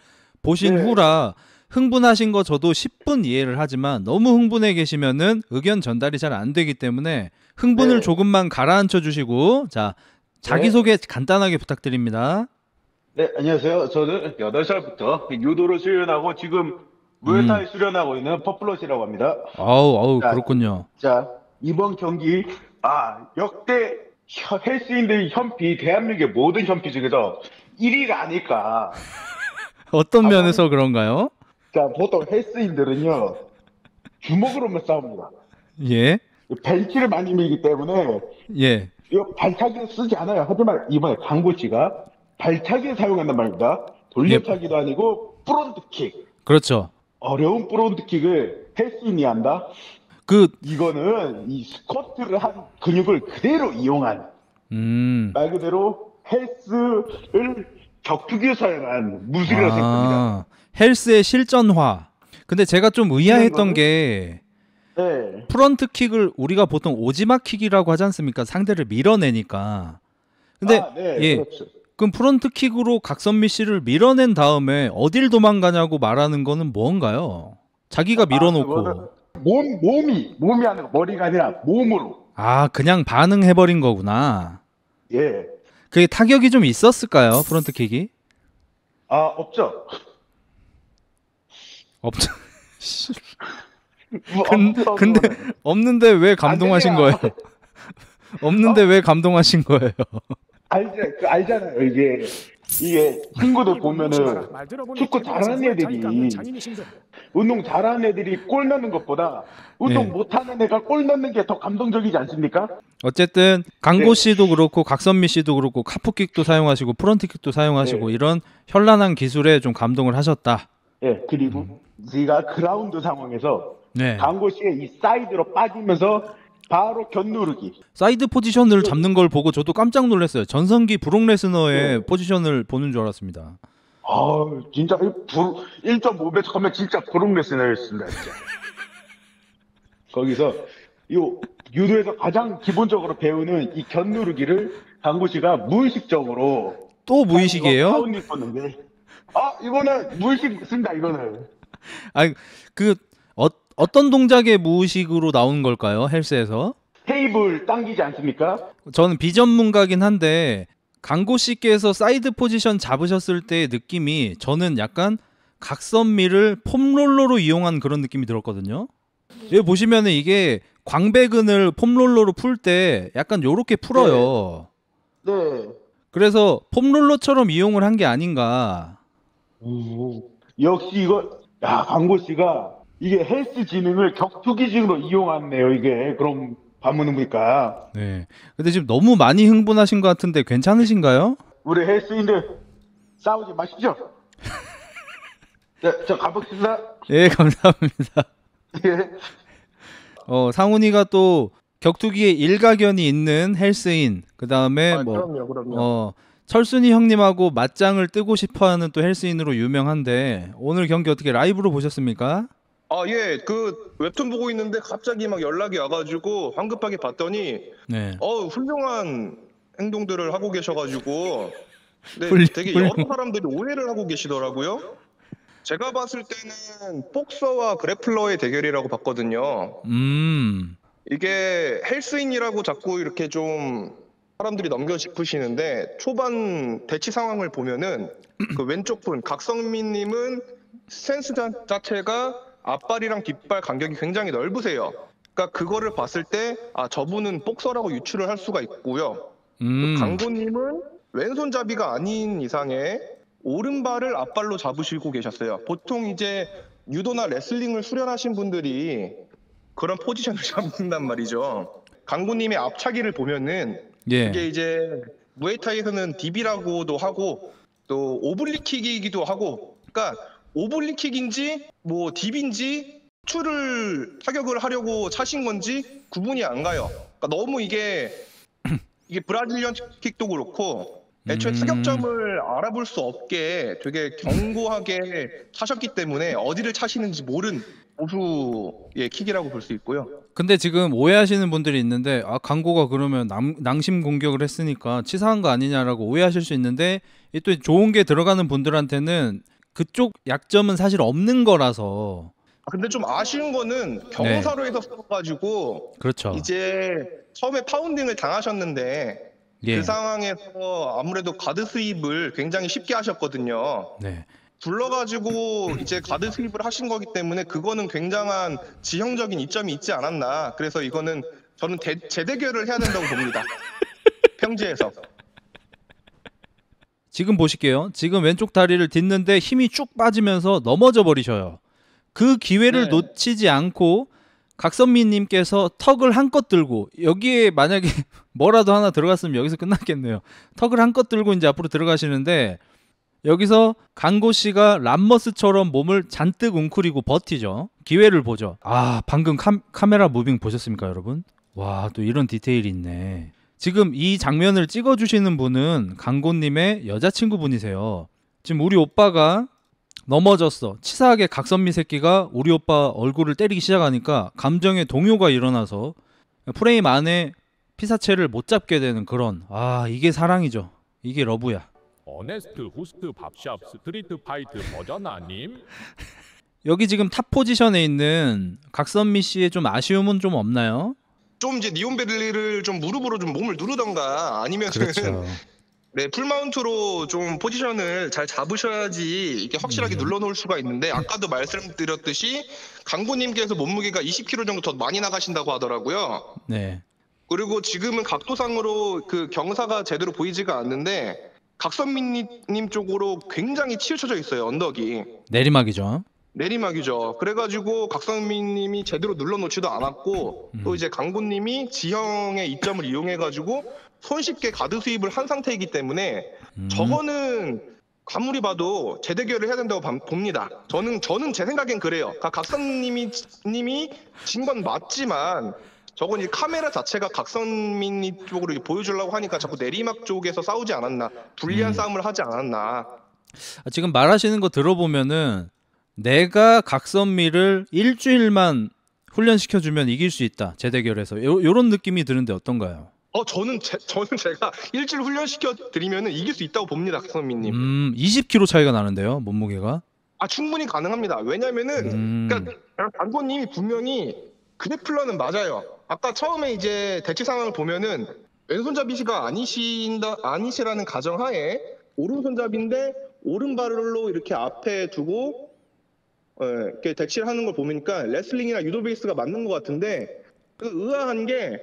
보신 네. 후라 흥분하신 거 저도 십 분 이해를 하지만 너무 흥분해 계시면은 의견 전달이 잘 안 되기 때문에 흥분을 네. 조금만 가라앉혀 주시고 자 자기소개 간단하게 부탁드립니다. 네, 안녕하세요. 저는 여덟 살부터 유도를 수련하고 지금 무에타이 수련하고 있는 퍼플럿이라고 합니다. 아우 아우 자, 그렇군요. 자, 이번 경기 아 역대 혀- 헬스인들 현피 대한민국의 모든 현피 중에서 일 위가 아닐까. 어떤 아, 면에서 그런가요? 자, 보통 헬스인들은요 주먹으로만 싸웁니다. 예. 벤치를 많이 밀기 때문에 예. 이거 발차기를 쓰지 않아요. 하지만 이번에 강구 씨가 발차기를 사용한단 말입니다. 돌려차기도 아니고 프론트킥. 그렇죠. 어려운 프론트킥을 헬스인이 한다? 그 이거는 이 스쿼트를 한 근육을 그대로 이용한 음. 말 그대로 헬스를 격투기로 사용한 무술이라고 생각합니다. 아, 헬스의 실전화. 근데 제가 좀 의아했던 이거는- 게 네. 프런트킥을 우리가 보통 오지막킥이라고 하지 않습니까? 상대를 밀어내니까. 근데 아, 네, 예. 그렇죠. 그럼 프런트킥으로 각선미 씨를 밀어낸 다음에 어딜 도망가냐고 말하는 거는 뭔가요? 자기가 밀어놓고 그거는 몸, 몸이, 몸이 하는 거, 머리가 아니라 몸으로. 아 그냥 반응해버린 거구나. 예. 그게 타격이 좀 있었을까요? 프런트킥이? 아, 없죠. 없죠. 뭐, 근, 없죠, 근데 그거는. 없는데 왜 감동하신 안 거예요? 되냐. 없는데 왜 감동하신 거예요? 알죠, 그 알잖아요. 이게 이게 친구들 보면은 말 들어보니 축구 대구에서 잘하는 무에타이 애들이 깎는 장인이신데 운동 잘하는 애들이 골 넣는 것보다 운동 네. 못하는 애가 골 넣는 게 더 감동적이지 않습니까? 어쨌든 강고 네. 씨도 그렇고 각선미 씨도 그렇고 카프킥도 사용하시고 프런트킥도 사용하시고 네. 이런 현란한 기술에 좀 감동을 하셨다. 예, 그리고 네가 그라운드 상황에서 네. 강고 씨의 이 사이드로 빠지면서 바로 견누르기. 사이드 포지션을 잡는 걸 보고 저도 깜짝 놀랐어요. 전성기 브록 레스너의 네. 포지션을 보는 줄 알았습니다. 아, 진짜 일 점 오 배속 하면 진짜 브록 레스너였습니다, 진짜. 거기서 요 유도에서 가장 기본적으로 배우는 이 견누르기를 강고 씨가 무의식적으로 또 무의식이에요? 파운딩 뻗는데. 아, 이거는 무의식 있습니다, 이거는. 아니 그 어, 어떤 동작의 무의식으로 나오는 걸까요? 헬스에서? 테이블 당기지 않습니까? 저는 비전문가긴 한데 강고 씨께서 사이드 포지션 잡으셨을 때의 느낌이 저는 약간 각선미를 폼롤러로 이용한 그런 느낌이 들었거든요. 여기 보시면은 이게 광배근을 폼롤러로 풀 때 약간 요렇게 풀어요. 네. 그래서 폼롤러처럼 이용을 한 게 아닌가. 오. 역시 이거, 야, 강고 씨가 이게 헬스 지능을 격투기 지능으로 이용했네요, 이게. 그럼 반문을 보니까. 네. 근데 지금 너무 많이 흥분하신 것 같은데 괜찮으신가요? 우리 헬스인들 싸우지 마시죠. 네, 저 가보겠습니다. 예, 감사합니다. 예. 어, 상훈이가 또 격투기에 일가견이 있는 헬스인, 그 다음에 아, 뭐 그럼요, 그럼요. 어, 철순이 형님하고 맞짱을 뜨고 싶어하는 또 헬스인으로 유명한데 오늘 경기 어떻게 라이브로 보셨습니까? 아, 예, 그 웹툰 보고 있는데 갑자기 막 연락이 와가지고 황급하게 봤더니 네. 어 훌륭한 행동들을 하고 계셔가지고 네, 훌륭- 되게 훌륭- 여러 사람들이 오해를 하고 계시더라고요. 제가 봤을 때는 복서와 그래플러의 대결이라고 봤거든요. 음, 이게 헬스인이라고 자꾸 이렇게 좀 사람들이 넘겨 짚으시는데 초반 대치 상황을 보면은 그 왼쪽 분 각성민님은 스탠스 자- 자체가 앞발이랑 뒷발 간격이 굉장히 넓으세요. 그러니까 그거를 봤을 때 아 저분은 복서라고 유추를 할 수가 있고요. 음, 강고님은 왼손잡이가 아닌 이상에 오른발을 앞발로 잡으시고 계셨어요. 보통 이제 유도나 레슬링을 수련하신 분들이 그런 포지션을 잡는단 말이죠. 강고님의 앞차기를 보면은 예, 이게 이제 무에타이에서는 디비라고도 하고 또 오블리킥이기도 하고, 그러니까 오블리킥인지 뭐 딥인지 추를 타격을 하려고 차신 건지 구분이 안 가요. 그러니까 너무 이게 이게 브라질리언 킥도 그렇고 애초에 음. 타격점을 알아볼 수 없게 되게 견고하게 차셨기 때문에 어디를 차시는지 모른 보수의 킥이라고 볼 수 있고요. 근데 지금 오해하시는 분들이 있는데 아 강고가 그러면 남, 낭심 공격을 했으니까 치사한 거 아니냐라고 오해하실 수 있는데 이 또 좋은 게 들어가는 분들한테는 그쪽 약점은 사실 없는 거라서. 아, 근데 좀 아쉬운 거는 경사로 해서 써가지고 그렇죠. 이제 처음에 파운딩을 당하셨는데 예. 그 상황에서 아무래도 가드 스윕을 굉장히 쉽게 하셨거든요. 네. 불러가지고 이제 가드 스윕을 하신 거기 때문에 그거는 굉장한 지형적인 이점이 있지 않았나. 그래서 이거는 저는 대, 재대결을 해야 된다고 봅니다. 평지에서. 지금 보실게요. 지금 왼쪽 다리를 딛는데 힘이 쭉 빠지면서 넘어져 버리셔요. 그 기회를 네. 놓치지 않고 각선미님께서 턱을 한껏 들고, 여기에 만약에 뭐라도 하나 들어갔으면 여기서 끝났겠네요. 턱을 한껏 들고 이제 앞으로 들어가시는데, 여기서 강고 씨가 람머스처럼 몸을 잔뜩 웅크리고 버티죠. 기회를 보죠. 아, 방금 캄, 카메라 무빙 보셨습니까, 여러분? 와, 또 이런 디테일이 있네. 지금 이 장면을 찍어주시는 분은 강고님의 여자친구분이세요. 지금 우리 오빠가 넘어졌어. 치사하게 각선미 새끼가 우리 오빠 얼굴을 때리기 시작하니까 감정의 동요가 일어나서 프레임 안에 피사체를 못 잡게 되는 그런, 아, 이게 사랑이죠. 이게 러브야. 어네스트 후스트 밥샵 스트리트 파이트 버전 아님? 여기 지금 탑 포지션에 있는 각선미 씨의 좀 아쉬움은 좀 없나요? 좀 이제 니온벨리를 좀 무릎으로 좀 몸을 누르던가 아니면 그렇죠. 네, 풀마운트로 좀 포지션을 잘 잡으셔야지 이게 확실하게 음. 눌러놓을 수가 있는데, 아까도 말씀드렸듯이 강고님께서 몸무게가 이십 킬로그램 정도 더 많이 나가신다고 하더라고요. 네. 그리고 지금은 각도상으로 그 경사가 제대로 보이지가 않는데 각선미님 쪽으로 굉장히 치우쳐져 있어요. 언덕이 내리막이죠. 내리막이죠. 그래가지고 각선미님이 제대로 눌러놓지도 않았고, 음. 또 이제 강고님이 지형의 이점을 이용해가지고 손쉽게 가드 스윕을 한 상태이기 때문에 음. 저거는 아무리 봐도 재대결을 해야 된다고 봐- 봅니다. 저는 저는 제 생각엔 그래요. 가- 각선님이 님이 진 건 맞지만 저건 이 카메라 자체가 각선민 쪽으로 이렇게 보여주려고 하니까 자꾸 내리막 쪽에서 싸우지 않았나, 불리한 음. 싸움을 하지 않았나. 아, 지금 말하시는 거 들어보면은 내가 각선미를 일주일만 훈련시켜주면 이길 수 있다. 재대결에서. 요, 요런 느낌이 드는데 어떤가요? 어 저는 제, 저는 제가 일주일 훈련시켜 드리면은 이길 수 있다고 봅니다, 각선민님. 음, 이십 킬로그램 차이가 나는데요, 몸무게가. 아 충분히 가능합니다. 왜냐면은 음. 그러니까 강고님이 분명히 그래플러는 맞아요. 아까 처음에 이제 대치 상황을 보면은 왼손잡이시가 아니신다 아니시라는 가정하에 오른손잡인데 오른발로 이렇게 앞에 두고 어, 이렇게 대치를 하는 걸 보니까 레슬링이나 유도 베이스가 맞는 것 같은데, 그 의아한 게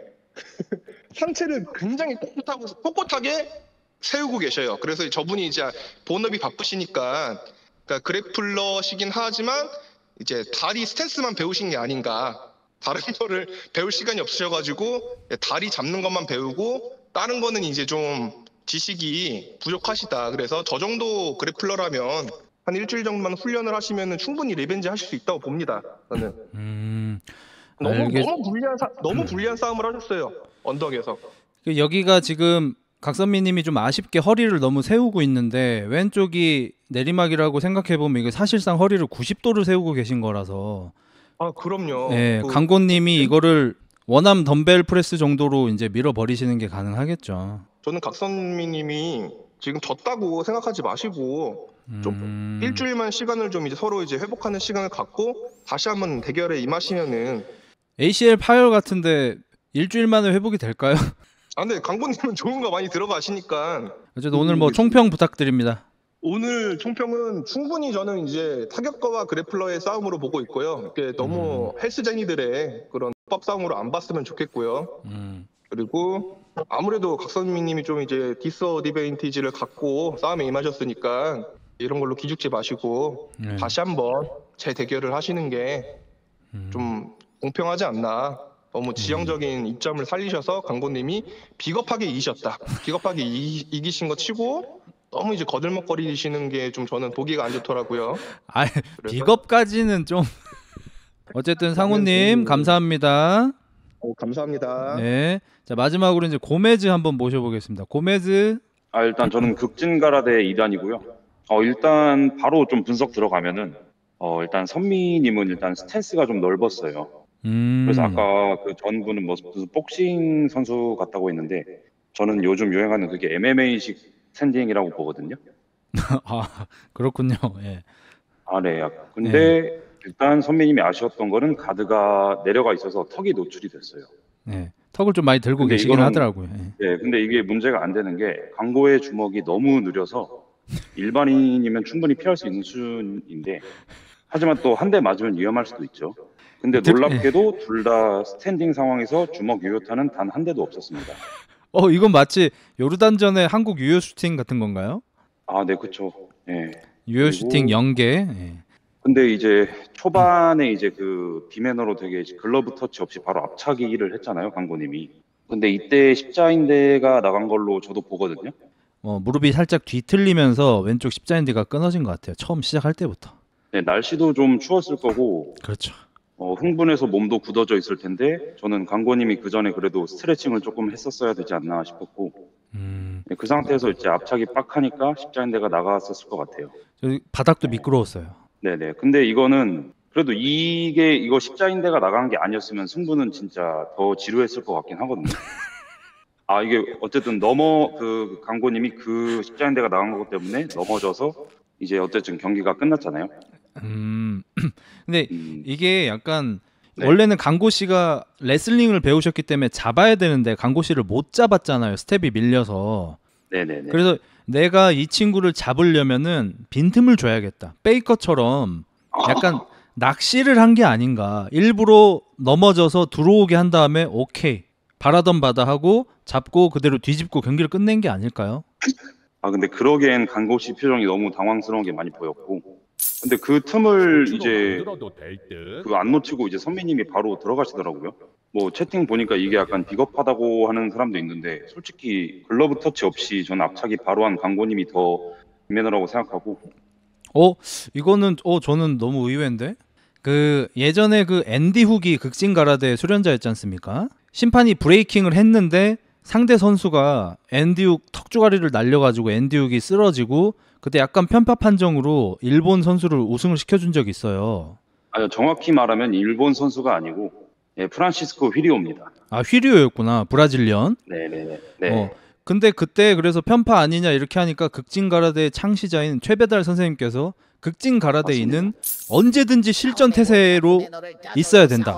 상체를 굉장히 꼿꼿하고 꼿꼿하게 세우고 계셔요. 그래서 저분이 이제 본업이 바쁘시니까, 그러니까 그래플러시긴 하지만 이제 다리 스탠스만 배우신 게 아닌가. 다른 거를 배울 시간이 없으셔가지고 다리 잡는 것만 배우고 다른 거는 이제 좀 지식이 부족하시다. 그래서 저 정도 그래플러라면 한 일주일 정도만 훈련을 하시면 충분히 리벤지 하실 수 있다고 봅니다. 저는. 음, 너무 알겠... 너무 불리한 사, 너무 불리한 싸움을 하셨어요. 언덕에서. 그 여기가 지금 각선미님이 좀 아쉽게 허리를 너무 세우고 있는데, 왼쪽이 내리막이라고 생각해 보면 이게 사실상 허리를 구십 도를 세우고 계신 거라서. 아 그럼요. 네, 그, 강고님이 이거를 원암 덤벨 프레스 정도로 이제 밀어 버리시는 게 가능하겠죠. 저는 각선미님이 지금 졌다고 생각하지 마시고 좀 음... 일주일만 시간을 좀 이제 서로 이제 회복하는 시간을 갖고 다시 한번 대결에 임하시면은. 에이씨엘 파열 같은데 일주일 만에 회복이 될까요? 아 근데 강고님은 좋은 거 많이 들어가시니까. 어쨌든 오늘 뭐 총평 부탁드립니다. 오늘 총평은 충분히 저는 이제 타격가와 그래플러의 싸움으로 보고 있고요. 이게 너무 음. 헬스쟁이들의 그런 법 싸움으로 안 봤으면 좋겠고요. 음. 그리고 아무래도 각선미님이 좀 이제 디스어디베인티지를 갖고 싸움에 임하셨으니까 이런 걸로 기죽지 마시고 네. 다시 한번 재대결을 하시는 게 좀 음. 공평하지 않나. 너무 지형적인 이점을 살리셔서 강고님이 비겁하게 이기셨다. 비겁하게 이, 이기신 거 치고 너무 이제 거들먹거리시는 게 좀 저는 보기가 안 좋더라고요. 아, 비겁까지는 좀. 어쨌든 상우님 감사합니다. 어, 감사합니다. 네, 자 마지막으로 이제 고메즈 한번 모셔보겠습니다. 고메즈. 아 일단 저는 극진가라데 이 단이고요. 어 일단 바로 좀 분석 들어가면은 어 일단 선미님은 일단 스탠스가 좀 넓었어요. 음. 그래서 아까 그 전분은 뭐 무슨 복싱 선수 같다고 했는데 저는 요즘 유행하는 그게 엠엠에이식 스탠딩이라고 보거든요. 아 그렇군요. 예. 아, 네. 근데 일단 선배님이 아쉬웠던 거는 가드가 내려가 있어서 턱이 노출이 됐어요. 네. 턱을 좀 많이 들고 근데 계시긴 이거는- 하더라고요. 예. 네, 근데 이게 문제가 안 되는 게 강고의 주먹이 너무 느려서 일반인이면 충분히 피할 수 있는 수준인데 하지만 또 한 대 맞으면 위험할 수도 있죠. 근데 들- 놀랍게도 둘 다 스탠딩 상황에서 주먹 유효타는 단 한 대도 없었습니다. 어 이건 마치 요르단전의 한국 유효 슈팅 같은 건가요? 아, 네, 그쵸. 예. 유효 그리고- 슈팅 영 개. 예. 근데 이제 초반에 이제 그 비매너로 되게 글러브 터치 없이 바로 앞차기를 했잖아요, 강고님이. 근데 이때 십자인대가 나간 걸로 저도 보거든요. 어, 무릎이 살짝 뒤틀리면서 왼쪽 십자인대가 끊어진 것 같아요. 처음 시작할 때부터. 네, 날씨도 좀 추웠을 거고 그렇죠. 어, 흥분해서 몸도 굳어져 있을 텐데 저는 강고님이 그 전에 그래도 스트레칭을 조금 했었어야 되지 않나 싶었고 음, 네, 그 상태에서 이제 앞차기 빡 하니까 십자인대가 나갔었을 것 같아요. 저기 바닥도 미끄러웠어요. 네네. 근데 이거는 그래도 이게 이거 십자인대가 나간 게 아니었으면 승부는 진짜 더 지루했을 것 같긴 하거든요. 아, 이게 어쨌든 넘어 그 강고님이 그 십자인대가 나간 것 때문에 넘어져서 이제 어쨌든 경기가 끝났잖아요. 음, 근데 음, 이게 약간 네. 원래는 강고 씨가 레슬링을 배우셨기 때문에 잡아야 되는데 강고 씨를 못 잡았잖아요. 스텝이 밀려서. 네네네. 그래서 내가 이 친구를 잡으려면은 빈틈을 줘야겠다. 페이커처럼 약간 낚시를 한 게 아닌가. 일부러 넘어져서 들어오게 한 다음에 오케이 바라던 바다 하고 잡고 그대로 뒤집고 경기를 끝낸 게 아닐까요? 아, 근데 그러기엔 강고 씨 표정이 너무 당황스러운 게 많이 보였고 근데 그 틈을 이제 만들어도 될 듯. 그 안 놓치고 이제 선배님이 바로 들어가시더라고요. 뭐 채팅 보니까 이게 약간 비겁하다고 하는 사람도 있는데 솔직히 글러브 터치 없이 전 앞차기 바로 한 강고님이 더 매너라고 생각하고 어 이거는 어 저는 너무 의외인데 그 예전에 그 앤디 훅이 극진 가라데 수련자였지 않습니까? 심판이 브레이킹을 했는데 상대 선수가 앤디 훅 턱주가리를 날려가지고 앤디 훅이 쓰러지고 그때 약간 편파 판정으로 일본 선수를 우승을 시켜준 적이 있어요. 아, 정확히 말하면 일본 선수가 아니고 예, 프란시스코 휘리오입니다. 아 휘리오였구나. 브라질리언. 네네네. 네. 어 근데 그때 그래서 편파 아니냐 이렇게 하니까 극진 가라데 창시자인 최배달 선생님께서 극진 가라데에 있는 언제든지 실전 태세로 있어야 된다.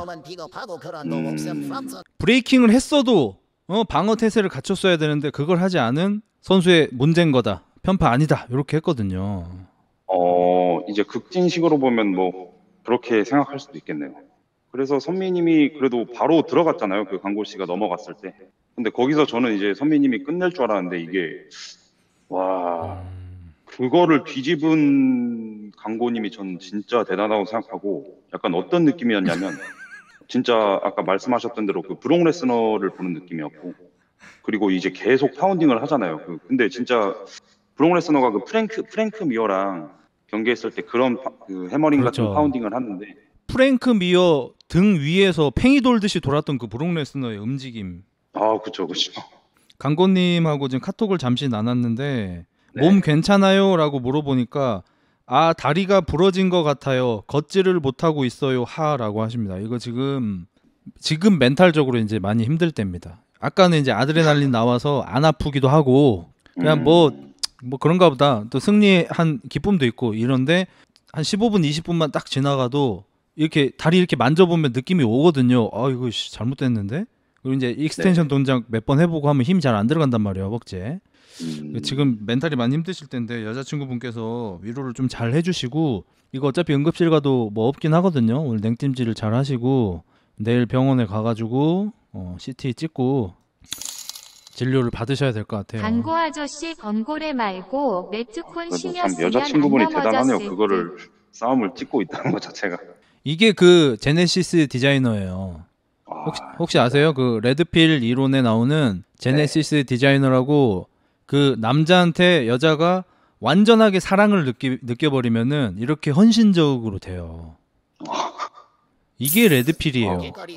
음, 브레이킹을 했어도 어, 방어 태세를 갖췄어야 되는데 그걸 하지 않은 선수의 문제인 거다. 편파 아니다. 이렇게 했거든요. 어, 이제 극진식으로 보면 뭐 그렇게 생각할 수도 있겠네요. 그래서 선미님이 그래도 바로 들어갔잖아요. 그 강고 씨가 넘어갔을 때. 근데 거기서 저는 이제 선미님이 끝낼 줄 알았는데 이게 와 그거를 뒤집은 강고님이 전 진짜 대단하다고 생각하고 약간 어떤 느낌이었냐면 진짜 아까 말씀하셨던 대로 그 브록 레스너를 보는 느낌이었고 그리고 이제 계속 파운딩을 하잖아요. 그 근데 진짜 브록 레스너가 그 프랭크 프랭크 미어랑 경기했을 때 그런 파, 그 해머링 그렇죠. 같은 파운딩을 하는데 프랭크 미어 등 위에서 팽이 돌듯이 돌았던 그 브록 레스너의 움직임. 아 그쵸 그쵸. 강고님하고 지금 카톡을 잠시 나눴는데 네. 몸 괜찮아요? 라고 물어보니까 아 다리가 부러진 것 같아요. 걷지를 못하고 있어요. 하라고 하십니다. 이거 지금 지금 멘탈적으로 이제 많이 힘들 때입니다. 아까는 이제 아드레날린 나와서 안 아프기도 하고 그냥 뭐 뭐 그런가 보다. 또 승리한 기쁨도 있고 이런데 한 십오 분 이십 분만 딱 지나가도 이렇게 다리 이렇게 만져보면 느낌이 오거든요. 아 이거 씨, 잘못됐는데. 그리고 이제 익스텐션 네. 동작 몇 번 해보고 하면 힘이 잘 안 들어간단 말이에요. 허벅지에. 음, 지금 멘탈이 많이 힘드실 텐데 여자친구분께서 위로를 좀 잘 해주시고 이거 어차피 응급실 가도 뭐 없긴 하거든요. 오늘 냉찜질을 잘 하시고 내일 병원에 가가지고 어, 씨티 찍고 진료를 받으셔야 될 것 같아요. 강고 아저씨 범고래 말고 매트콘 그래도 참 신였으면 안 여자친구분이 대단하네요. 넘어졌을 그거를 싸움을 찍고 있다는 것 자체가. 이게 그 제네시스 디자이너예요. 아, 혹시, 혹시 아세요? 그 레드필 이론에 나오는 제네시스 디자이너라고 그 남자한테 여자가 완전하게 사랑을 느끼, 느껴버리면은 이렇게 헌신적으로 돼요. 이게 레드필이에요.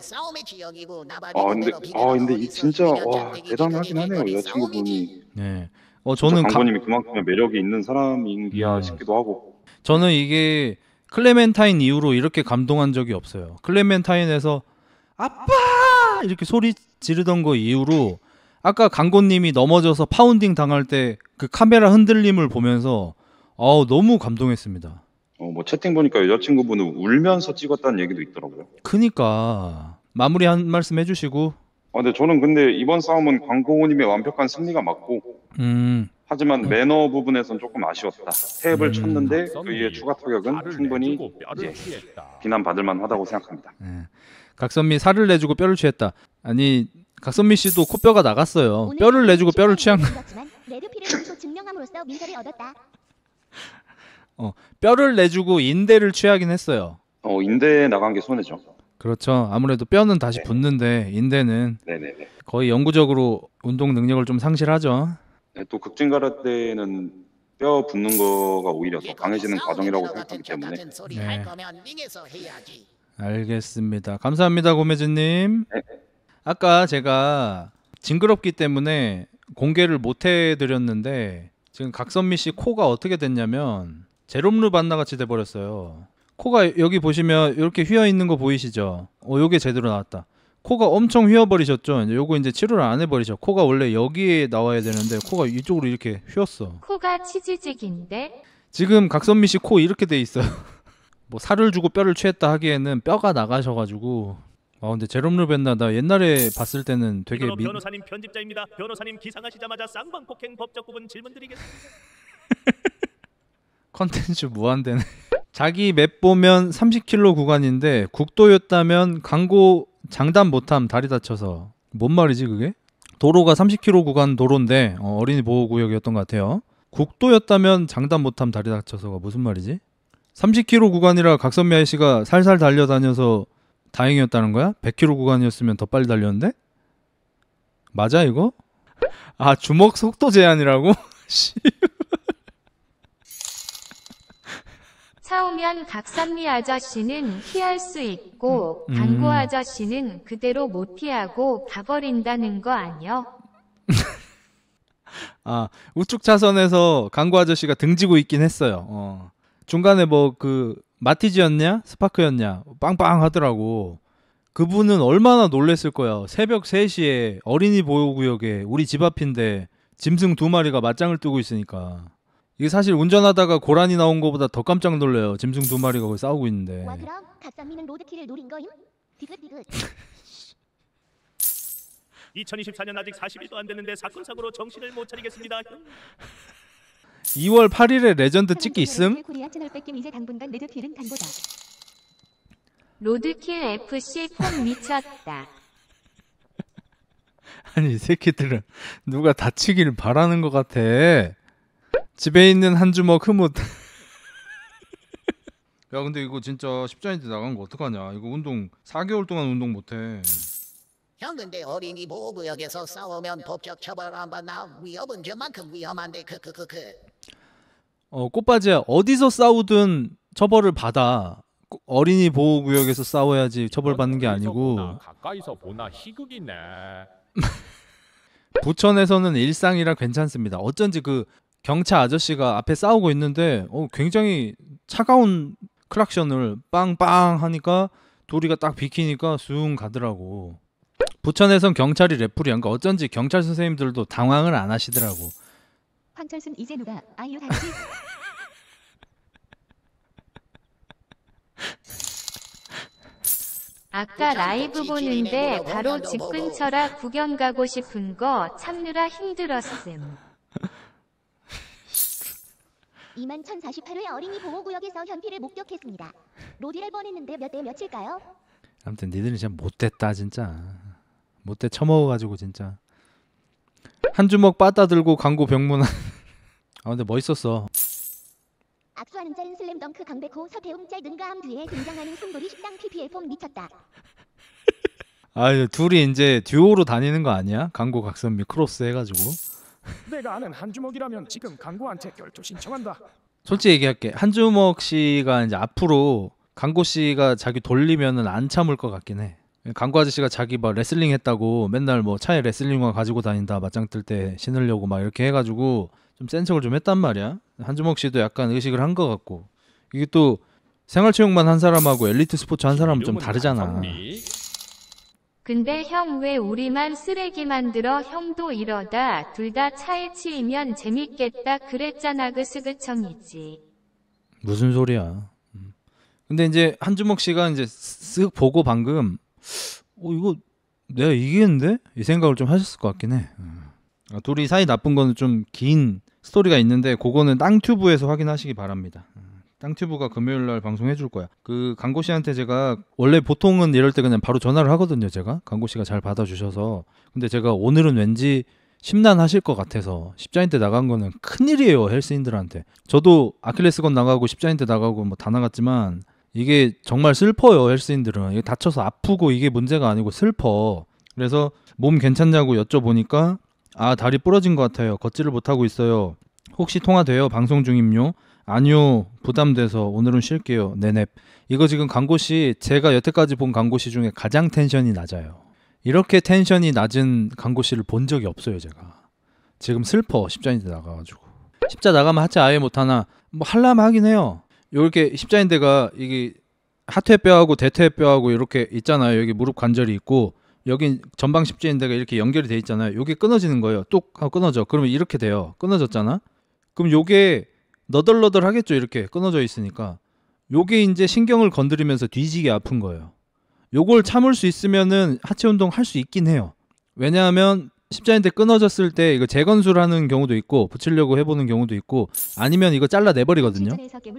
아 근데 아 근데 이 진짜 와 대단하긴 하네요 여자친구분이. 네. 어 저는 가, 강고님이 그만큼의 매력이 있는 사람인기야 음. 싶기도 하고. 저는 이게 클레멘타인 이후로 이렇게 감동한 적이 없어요. 클레멘타인에서 아빠 이렇게 소리 지르던 거 이후로 아까 강고님이 넘어져서 파운딩 당할 때 그 카메라 흔들림을 보면서 어우 너무 감동했습니다. 어, 뭐 채팅 보니까 여자친구분은 울면서 찍었다는 얘기도 있더라고요. 그니까 마무리 한 말씀 해주시고. 아, 근데 저는 근데 이번 싸움은 광고님의 완벽한 승리가 맞고, 음. 하지만 매너 부분에선 조금 아쉬웠다. 태엽을 음. 쳤는데 그 이후에 추가 타격은 충분히 이제 비난받을 만하다고 생각합니다. 네. 각선미 살을 내주고 뼈를 취했다. 아니 각선미 씨도 코뼈가 나갔어요. 뼈를 내주고 뼈를 취한 거. 레드필을 증명함으로써 민서를 얻었다. 어, 뼈를 내주고 인대를 취하긴 했어요. 어, 인대에 나간 게 손해죠. 그렇죠. 아무래도 뼈는 다시 네. 붙는데 인대는 네네네. 거의 영구적으로 운동 능력을 좀 상실하죠. 네, 또 극진 가라테는 뼈 붙는 거가 오히려 더 강해지는 과정이라고 생각하기 때문에. 네. 알겠습니다. 감사합니다, 고매즈님. 네. 아까 제가 징그럽기 때문에 공개를 못 해드렸는데 지금 각선미 씨 코가 어떻게 됐냐면 제롬르 반나 같이 돼버렸어요. 코가 여기 보시면 이렇게 휘어 있는 거 보이시죠? 어, 요게 제대로 나왔다. 코가 엄청 휘어버리셨죠? 이제 요거 이제 치료를 안 해버리죠. 코가 원래 여기에 나와야 되는데 코가 이쪽으로 이렇게 휘었어. 코가 치즈직인데? 지금 각선미 씨 코 이렇게 돼 있어요. 뭐 살을 주고 뼈를 취했다 하기에는 뼈가 나가셔가지고. 아 근데 제롬르 벤나 나 옛날에 봤을 때는 되게 미... 변호사님 편집자입니다. 변호사님 기상하시자마자 쌍방폭행 법적 부분 질문 드리겠습니다. 컨텐츠 무한대네. 자기 맵 보면 삼십 킬로미터 구간인데 국도였다면 강고 장담 못함 다리 다쳐서. 뭔 말이지 그게? 도로가 삼십 킬로미터 구간 도로인데 어, 어린이 보호구역이었던 것 같아요. 국도였다면 장담 못함 다리 다쳐서가 무슨 말이지? 삼십 킬로미터 구간이라 각선미 아저씨가 살살 달려다녀서 다행이었다는 거야? 백 킬로미터 구간이었으면 더 빨리 달렸는데? 맞아 이거? 아 주먹 속도 제한이라고? 차오면 각선미 아저씨는 피할 수 있고 음. 강고 아저씨는 그대로 못 피하고 가버린다는 거 아니요? 아 우측 차선에서 강고 아저씨가 등지고 있긴 했어요. 어. 중간에 뭐 그 마티즈였냐 스파크였냐 빵빵 하더라고. 그분은 얼마나 놀랬을 거야. 새벽 세 시에 어린이 보호구역에 우리 집 앞인데 짐승 두 마리가 맞짱을 뜨고 있으니까. 이게 사실 운전하다가 고라니 나온 거보다 더 깜짝 놀래요. 짐승 두 마리가 거기 싸우고 있는데. 와 그럼 각선미는 로드킬을 노린 거임? 디귿디귿. 이천이십사 년 아직 사십 일도 안 됐는데 사건 사고로 정신을 못 차리겠습니다. 이월 팔일에 레전드 찍기 있음? 코리아 채널 뺏김 이제 당분간 레드킬은 단보다. 로드킬 에프씨 폼 미쳤다. 아니 이 새끼들은 누가 다치길 바라는 것 같아. 집에 있는 한 주먹 흐뭇. 야 근데 이거 진짜 십자인대 나간 거 어떡하냐. 이거 운동 사 개월 동안 운동 못해. 형 근데 어린이 보호구역에서 싸우면 법적 처벌 안 받나? 위협은 저만큼 위험한데 크크크크. 어 꽃바지야 어디서 싸우든 처벌을 받아. 어린이 보호구역에서 싸워야지 처벌받는 게 아니고. 보나, 가까이서 보나 희극이네. 부천에서는 일상이라 괜찮습니다. 어쩐지 그 경차 아저씨가 앞에 싸우고 있는데 어, 굉장히 차가운 클락션을 빵빵 하니까 도리가 딱 비키니까 쑥 가더라고. 부천에선 경찰이 레프리야. 그러니까 어쩐지 경찰 선생님들도 당황을 안 하시더라고. 황철순 이제 누가 아이유 다시? 아까 라이브 보는데 바로 집 근처라 구경 가고 싶은 거 참느라 힘들었음. 이만 천사십팔 회 어린이 보호구역에서 현피를 목격했습니다. 로디를 뻔했는데 몇 대 몇일까요? 아무튼 니들이 진짜 못됐다 진짜. 못돼 처먹어가지고 진짜. 한 주먹 빠따 들고 광고 병문. 아 근데 멋있었어. 악수하는 짤은 슬램덩크 강백호 서태웅 짤 능가함 뒤에 등장하는 손돌이 식당 피피엘 폼 미쳤다. 아 둘이 이제 듀오로 다니는 거 아니야? 강고 각선미 크로스 해가지고. 내가 아는 한주먹이라면 지금 강구한테 결투 신청한다. 솔직히 얘기할게. 한주먹 씨가 이제 앞으로 강고 씨가 자기 돌리면은 안 참을 것 같긴 해. 강고 아저씨가 자기 막 레슬링 했다고 맨날 뭐 차에 레슬링화 가지고 다닌다 맞짱 뜰 때 신으려고 막 이렇게 해가지고 좀 센 척을 좀 했단 말이야. 한주먹 씨도 약간 의식을 한 것 같고. 이게 또 생활체육만 한 사람하고 엘리트 스포츠 한 사람은 좀 다르잖아. 근데 형 왜 우리만 쓰레기 만들어? 형도 이러다 둘 다 차에 치이면 재밌겠다 그랬잖아. 그 스그청이지. 무슨 소리야. 음. 근데 이제 한주먹 씨가 이제 쓱 보고 방금 어 이거 내가 이기겠는데? 이 생각을 좀 하셨을 것 같긴 해. 음. 아, 둘이 사이 나쁜 거는 좀 긴 스토리가 있는데 그거는 땅튜브에서 확인하시기 바랍니다. 음. 땅튜브가 금요일 날 방송해 줄 거야. 그 강고 씨한테 제가 원래 보통은 이럴 때 그냥 바로 전화를 하거든요. 제가 강고 씨가 잘 받아주셔서. 근데 제가 오늘은 왠지 심란하실 것 같아서 십자인 때 나간 거는 큰일이에요. 헬스인들한테. 저도 아킬레스건 나가고 십자인 때 나가고 뭐 다 나갔지만 이게 정말 슬퍼요. 헬스인들은 이게 다쳐서 아프고 이게 문제가 아니고 슬퍼. 그래서 몸 괜찮냐고 여쭤보니까 아 다리 부러진 것 같아요. 걷지를 못하고 있어요. 혹시 통화돼요? 방송 중임요? 아니요. 부담돼서 오늘은 쉴게요. 네넵. 이거 지금 강고씨 제가 여태까지 본 강고씨 중에 가장 텐션이 낮아요. 이렇게 텐션이 낮은 강고씨를 본 적이 없어요. 제가 지금 슬퍼. 십자인대 나가가지고 십자 나가면 하체 아예 못하나 뭐 할라면 하긴 해요. 이렇게 십자인대가 이게 하퇴뼈하고 대퇴뼈하고 이렇게 있잖아요. 여기 무릎 관절이 있고 여기 전방 십자인대가 이렇게 연결이 돼 있잖아요. 요게 끊어지는 거예요. 뚝 하고 끊어져. 그러면 이렇게 돼요. 끊어졌잖아. 그럼 요게 너덜너덜 하겠죠. 이렇게 끊어져 있으니까 요게 이제 신경을 건드리면서 뒤지게 아픈 거예요. 요걸 참을 수 있으면은 하체 운동 할 수 있긴 해요. 왜냐하면 십자인대 끊어졌을 때 이거 재건술 하는 경우도 있고 붙이려고 해보는 경우도 있고 아니면 이거 잘라 내버리거든요.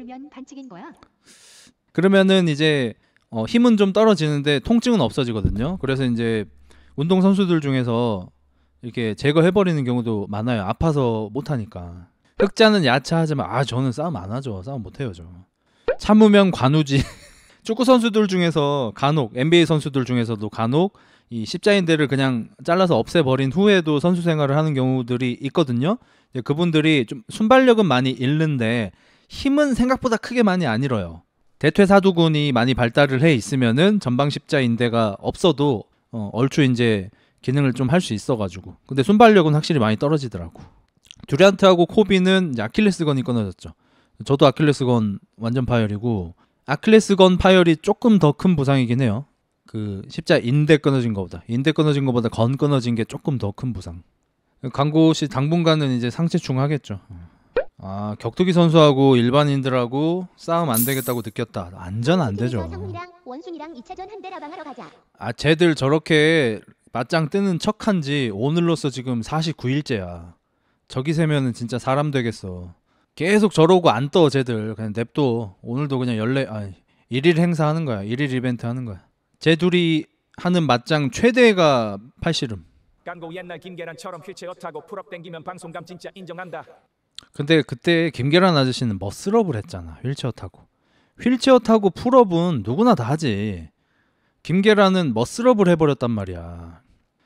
그러면은 이제 어, 힘은 좀 떨어지는데 통증은 없어지거든요. 그래서 이제 운동 선수들 중에서 이렇게 제거해버리는 경우도 많아요. 아파서 못하니까. 흑자는 야차하지만 아 저는 싸움 안 하죠. 싸움 못해요 저. 참으면 관우지. 축구 선수들 중에서 간혹 엔비에이 선수들 중에서도 간혹 이 십자인대를 그냥 잘라서 없애버린 후에도 선수 생활을 하는 경우들이 있거든요. 그분들이 좀 순발력은 많이 잃는데 힘은 생각보다 크게 많이 안 잃어요. 대퇴사두근이 많이 발달을 해 있으면은 전방 십자인대가 없어도 어, 얼추 이제 기능을 좀 할 수 있어가지고. 근데 순발력은 확실히 많이 떨어지더라고. 듀란트하고 코비는 이제 아킬레스건이 끊어졌죠. 저도 아킬레스건 완전 파열이고 아킬레스건 파열이 조금 더 큰 부상이긴 해요. 그 십자 인대 끊어진 것보다 인대 끊어진 것보다 건 끊어진 게 조금 더 큰 부상. 강고씨 당분간은 이제 상체충 하겠죠. 아 격투기 선수하고 일반인들하고 싸움 안 되겠다고 느꼈다. 완전 안 되죠. 원순이랑 이 차전 한 대 라방하러 가자. 아 쟤들 저렇게 맞짱 뜨는 척한지 오늘로써 지금 사십구 일째야. 저기 세면은 진짜 사람 되겠어. 계속 저러고 안 떠 쟤들. 그냥 냅둬. 오늘도 그냥 열네 아 일일 행사 하는 거야. 일일 이벤트 하는 거야. 쟤 둘이 하는 맞짱 최대가 팔씨름. 깐고 옛날 김계란처럼 휠체어 타고 풀업 땡기면 방송감 진짜 인정한다. 근데 그때 김계란 아저씨는 머슬업을 했잖아. 휠체어 타고. 휠체어 타고 풀업은 누구나 다 하지. 김계란은 머슬업을 해버렸단 말이야.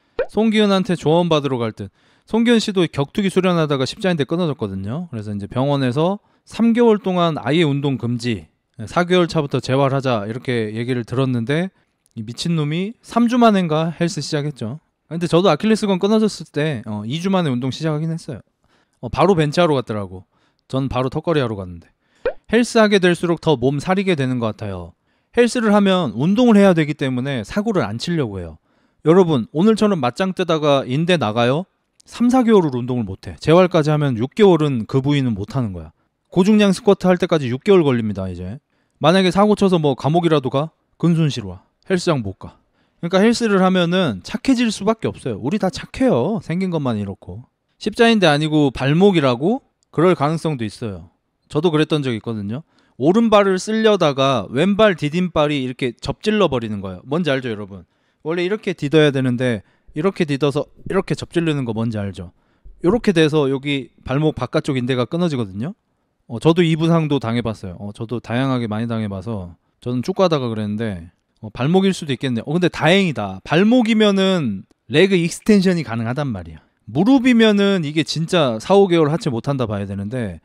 송기훈한테 조언 받으러 갈 때 송기훈 씨도 격투기 수련하다가 십자인대 끊어졌거든요. 그래서 이제 병원에서 삼 개월 동안 아예 운동 금지, 사 개월 차부터 재활하자 이렇게 얘기를 들었는데 이 미친놈이 삼 주 만인가 헬스 시작했죠. 근데 저도 아킬레스건 끊어졌을 때 어, 이 주 만에 운동 시작하긴 했어요. 어, 바로 벤치하러 갔더라고. 전 바로 턱걸이 하러 갔는데. 헬스 하게 될수록 더 몸 사리게 되는 것 같아요. 헬스를 하면 운동을 해야 되기 때문에 사고를 안 치려고 해요. 여러분 오늘처럼 맞짱 뜨다가 인대 나가요? 삼, 사 개월을 운동을 못해. 재활까지 하면 육 개월은 그 부위는 못하는 거야. 고중량 스쿼트 할 때까지 육 개월 걸립니다. 이제 만약에 사고 쳐서 뭐 감옥이라도 가? 근손실 와. 헬스장 못 가. 그러니까 헬스를 하면은 착해질 수밖에 없어요. 우리 다 착해요. 생긴 것만 이렇고. 십자인대 아니고 발목이라고? 그럴 가능성도 있어요. 저도 그랬던 적이 있거든요. 오른발을 쓸려다가 왼발 디딤발이 이렇게 접질러 버리는 거예요. 뭔지 알죠 여러분? 원래 이렇게 디뎌야 되는데 이렇게 디뎌서 이렇게 접질르는 거 뭔지 알죠? 이렇게 돼서 여기 발목 바깥쪽 인대가 끊어지거든요. 어, 저도 이 부상도 당해봤어요. 어, 저도 다양하게 많이 당해봐서 저는 축구하다가 그랬는데 어, 발목일 수도 있겠네요. 어, 근데 다행이다. 발목이면은 레그 익스텐션이 가능하단 말이야. 무릎이면은 이게 진짜 사, 오 개월 하체 못한다 봐야 되는데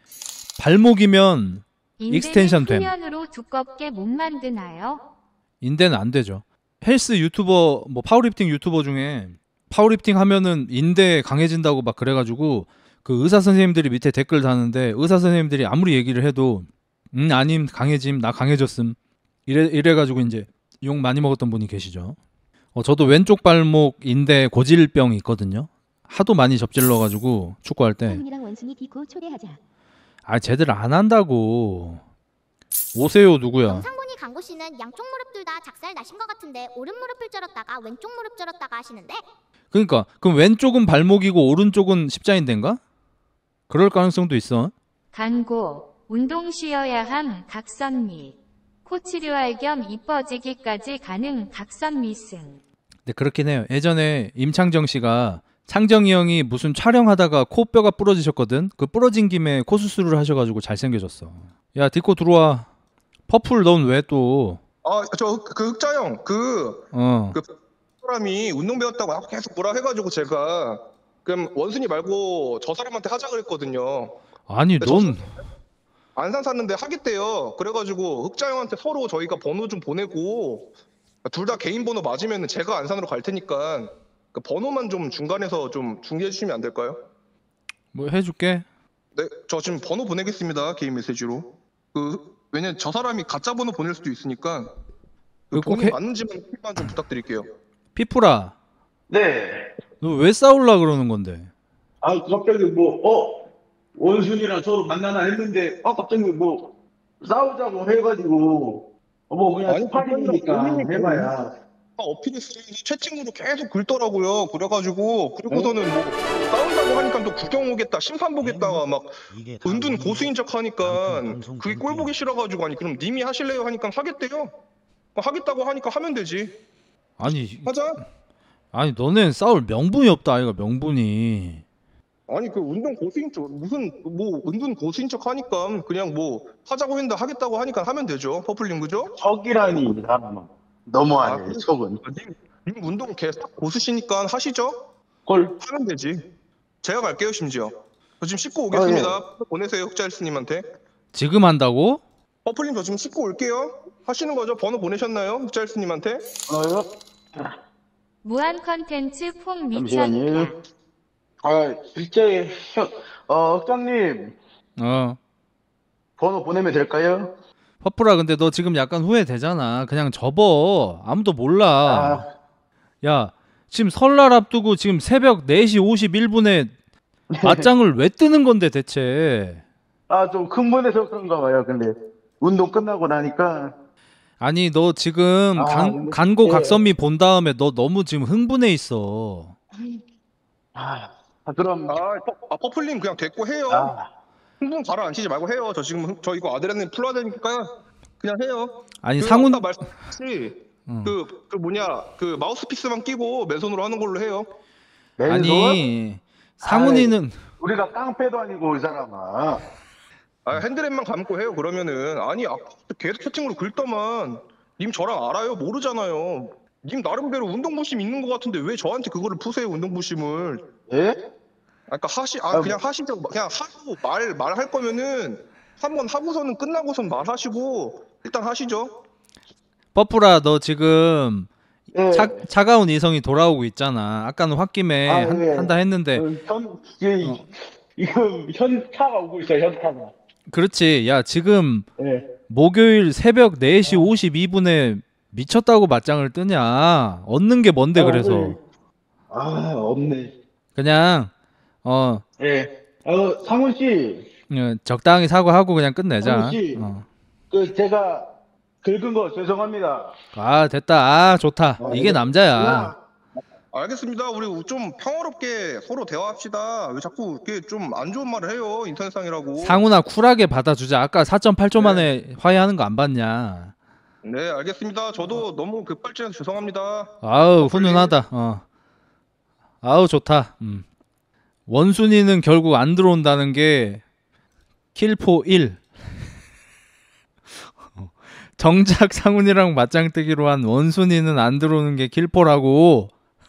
발목이면 익스텐션 됨. 인대는 후면으로 두껍게 못 만드나요? 인대는 안 되죠. 헬스 유튜버 뭐 파워리프팅 유튜버 중에 파워리프팅 하면은 인대 강해진다고 막 그래가지고 그 의사 선생님들이 밑에 댓글 다는데 의사 선생님들이 아무리 얘기를 해도 음 아님 강해짐 나 강해졌음 이래 이래가지고 이제 욕 많이 먹었던 분이 계시죠. 어, 저도 왼쪽 발목 인대 고질병이 있거든요. 하도 많이 접질러가지고 축구할 때. 성훈이랑 원순이 디코 초대하자. 아 제대로 안 한다고. 오세요 누구야? 영상 보니 강고 씨는 양쪽 무릎 둘 다 작살 나신 것 같은데 오른 무릎을 절었다가 왼쪽 무릎 절었다가 하시는데. 그러니까 그럼 왼쪽은 발목이고 오른쪽은 십자인대인가? 그럴 가능성도 있어. 간고 운동 쉬어야 함 각선미 코 치료할 겸 이뻐지기까지 가능 각선미승. 네 그렇긴 해요. 예전에 임창정 씨가 창정이 형이 무슨 촬영하다가 코뼈가 부러지셨거든. 그 부러진 김에 코 수술을 하셔가지고 잘생겨졌어. 야 디코 들어와. 퍼플 넌 왜 또? 아 저 그 흑자 형그 어. 그 사람이 운동 배웠다고 계속 뭐라 해가지고 제가 그럼 원순이 말고 저 사람한테 하자 그랬거든요. 아니 넌 안산 샀는데 하겠대요. 그래가지고 흑자 형한테 서로 저희가 번호 좀 보내고 둘 다 개인 번호 맞으면 제가 안산으로 갈 테니까 그 번호만 좀 중간에서 좀 중개해 주시면 안 될까요? 뭐 해줄게. 네, 저 지금 번호 보내겠습니다. 개인 메시지로. 그 왜냐면 저 사람이 가짜 번호 보낼 수도 있으니까 그 꼭 번호 해- 맞는지만 좀 부탁드릴게요. 피프라. 네. 너 왜 싸울라 그러는 건데? 아 갑자기 뭐 어 원순이랑 서로 만나나 했는데 아 갑자기 뭐 싸우자고 해가지고 어, 뭐 그냥 아니, 스파링이니까 본인이 해봐야. 어필했으니 채팅으로 계속 긁더라고요. 그래가지고 그리고서는 뭐 싸운다고 하니까 또 구경 오겠다, 심판 보겠다가 막 은둔 고수인 척 하니까 그게 꼴 보기 싫어가지고 아니 그럼 님이 하실래요 하니까 하겠대요. 하겠다고 하니까 하면 되지. 아니 하자. 아니 너넨 싸울 명분이 없다 아이가 명분이. 아니 그 운동 고수인 척 무슨 뭐 은둔 고수인 척 하니까 그냥 뭐 하자고 했는데 하겠다고 하니까 하면 되죠. 퍼플님 그죠? 적이라니 이 사람은 너무하네. 적은. 님, 님 운동 계속 고수시니까 하시죠. 헐. 하면 되지. 제가 갈게요 심지어. 저 지금 씻고 오겠습니다. 아, 보내세요 흑자일스님한테. 지금 한다고? 퍼플님 저 지금 씻고 올게요. 하시는 거죠? 번호 보내셨나요? 흑자일스님한테? 어요? 무한 컨텐츠 폼 잠시만요. 미쳤다. 아 실제 형, 어 흑장님 어. 번호 보내면 될까요? 퍼플아 근데 너 지금 약간 후회되잖아. 그냥 접어. 아무도 몰라. 야 지금 설날 앞두고 지금 새벽 네 시 오십일 분에 맞짱을 왜 뜨는 건데 대체. 아 좀 흥분해서 그런가 봐요. 근데 운동 끝나고 나니까 아니 너 지금 아, 간, 간고 예. 각선미 본 다음에 너 너무 지금 흥분해 있어. 아 그럼 아, 퍼, 아 퍼플님 그냥 됐고 해요. 아. 흥분 가라앉히지 말고 해요. 저 지금 흥- 저 이거 아드레날린 풀어야 되니까 그냥 해요. 아니 그 상훈 아까 말씀드렸지 응. 그, 그 뭐냐 그 마우스피스만 끼고 맨손으로 하는 걸로 해요. 아니 상훈이는 우리가 깡패도 아니고 이 사람아. 아 핸드랩만 감고 해요. 그러면은 아니 아, 계속 채팅으로 긁더만 님 저랑 알아요? 모르잖아요. 님 나름대로 운동부심 있는 것 같은데 왜 저한테 그거를 푸세요 운동부심을? 예? 아까 하시 아 그냥 하시죠. 그냥 하고 말 말할 거면은 한번 하고서는 끝나고선 말하시고 일단 하시죠. 퍼플아 너 지금 예. 차, 차가운 이성이 돌아오고 있잖아. 아까는 홧김에 아, 한, 예. 한다 했는데 어, 현 이게 이거 현타가 오고 있어 현타가. 그렇지. 야 지금 예. 목요일 새벽 네 시 오십이 분에 미쳤다고 맞짱을 뜨냐. 얻는 게 뭔데 아, 그래서. 네. 아 없네. 그냥 어 예. 어 상훈 씨. 어, 적당히 사과하고 그냥 끝내자. 상훈 씨. 어. 그 제가 긁은 거 죄송합니다. 아 됐다. 아 좋다. 아, 이게 이거- 남자야. 알겠습니다. 우리 좀 평화롭게 서로 대화합시다. 왜 자꾸 이렇게 좀 안 좋은 말을 해요? 인터넷상이라고. 상훈아 쿨하게 받아주자. 아까 사 점 팔 초 만에 화해하는 거 안 봤냐. 네, 알겠습니다. 저도 너무 급발진해서 죄송합니다. 아우 훈훈하다. 어. 아우 좋다. 음. 원순이는 결국 안 들어온다는 게 킬포 일. 정작 상훈이랑 맞짱 뜨기로 한 원순이는 안 들어오는 게 킬포라고.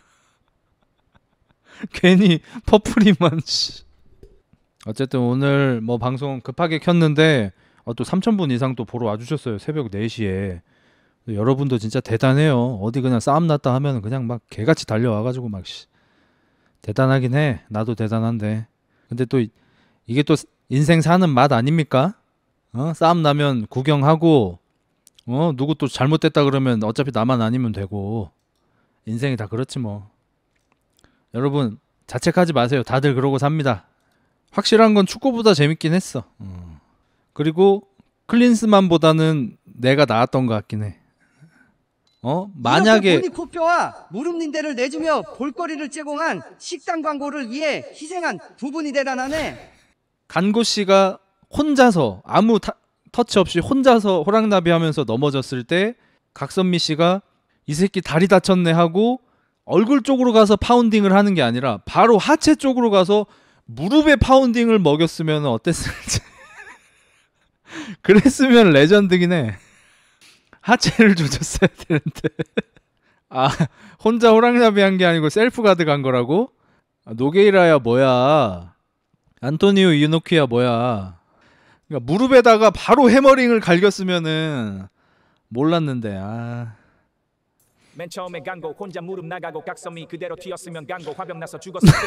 괜히 퍼플이만. 씨. 어쨌든 오늘 뭐 방송 급하게 켰는데 어, 또 삼천 분 이상 또 보러 와주셨어요. 새벽 네 시에. 여러분도 진짜 대단해요. 어디 그냥 싸움 났다 하면 그냥 막 개같이 달려와가지고 막 씨. 대단하긴 해. 나도 대단한데. 근데 또 이- 이게 또 인생 사는 맛 아닙니까? 어? 싸움 나면 구경하고 어 누구 또 잘못됐다 그러면 어차피 나만 아니면 되고 인생이 다 그렇지 뭐. 여러분 자책하지 마세요. 다들 그러고 삽니다. 확실한 건 축구보다 재밌긴 했어. 어. 그리고 클린스만보다는 내가 나았던 것 같긴 해. 어? 만약에 이렇게 보니코뼈와 무릎닌대를 내주며 볼거리를 제공한 식당 광고를 위해 희생한 부분이 대단하네. 간고 씨가 혼자서 아무 타, 터치 없이 혼자서 호랑나비 하면서 넘어졌을 때 각선미 씨가 이 새끼 다리 다쳤네 하고 얼굴 쪽으로 가서 파운딩을 하는 게 아니라 바로 하체 쪽으로 가서 무릎에 파운딩을 먹였으면 어땠을지. 그랬으면 레전드긴 해. 하체를 조졌어야 되는데. 아, 혼자 호랑나비 한 게 아니고 셀프 가드 간 거라고? 아, 노게이라야 뭐야. 안토니오 이노키야 뭐야. 그러니까 무릎에다가 바로 해머링을 갈겼으면은 몰랐는데. 아. 맨 처음에 강고 혼자 무릎 나가고 각선미 그대로 튀었으면 강고 화병 나서 죽었을 듯.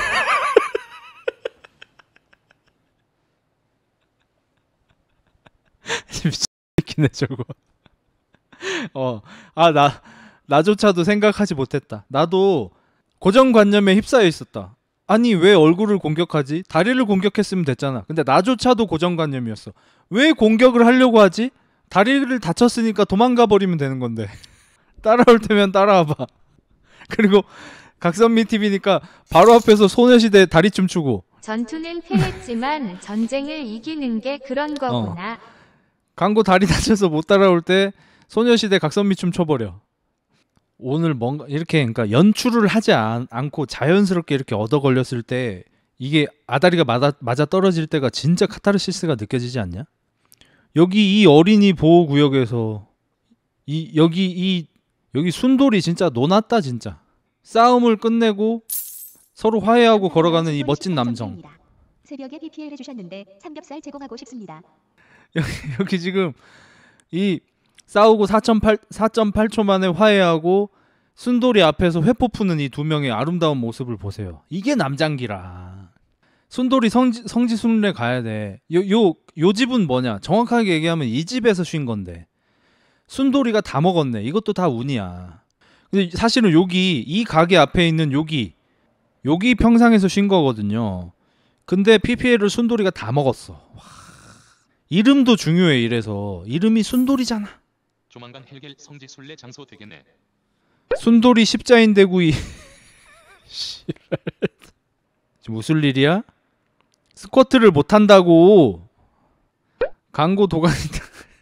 미치겠네 저거. 어, 아, 나 나조차도 생각하지 못했다. 나도 고정관념에 휩싸여 있었다. 아니 왜 얼굴을 공격하지? 다리를 공격했으면 됐잖아. 근데 나조차도 고정관념이었어. 왜 공격을 하려고 하지? 다리를 다쳤으니까 도망가 버리면 되는 건데. 따라올 테면 따라와봐. 그리고 각선미 티비니까 바로 앞에서 소녀시대 다리춤 추고. 전투는 패했지만 전쟁을 이기는 게 그런 거구나. 어. 광고 다리 다쳐서 못 따라올 때 소녀시대 각선미 춤 춰버려. 오늘 뭔가 이렇게 그러니까 연출을 하지 않, 않고 자연스럽게 이렇게 얻어 걸렸을 때 이게 아다리가 맞아, 맞아 떨어질 때가 진짜 카타르시스가 느껴지지 않냐? 여기 이 어린이 보호구역에서 이 여기 이 여기 순돌이 진짜 노났다 진짜. 싸움을 끝내고 서로 화해하고 걸어가는 이 멋진 남성. 새벽에 피피엘 해주셨는데 삼겹살 제공하고 싶습니다. 여기, 여기 지금 이 싸우고 사 점 팔 초 만에 화해하고 순돌이 앞에서 회포 푸는 이 두 명의 아름다운 모습을 보세요. 이게 남장기라. 순돌이 성지, 성지순례 가야 돼. 요, 요, 요 집은 뭐냐? 정확하게 얘기하면 이 집에서 쉰 건데 순돌이가 다 먹었네. 이것도 다 운이야. 근데 사실은 여기 이 가게 앞에 있는 여기 여기 평상에서 쉰 거거든요. 근데 피피엘을 순돌이가 다 먹었어. 와. 이름도 중요해. 이래서 이름이 순돌이잖아. 조만간 헬겔 성지순례 장소 되겠네. 순돌이 십자인 대구이. 지금 무슨 일이야? 스쿼트를 못 한다고. 광고 도가니다.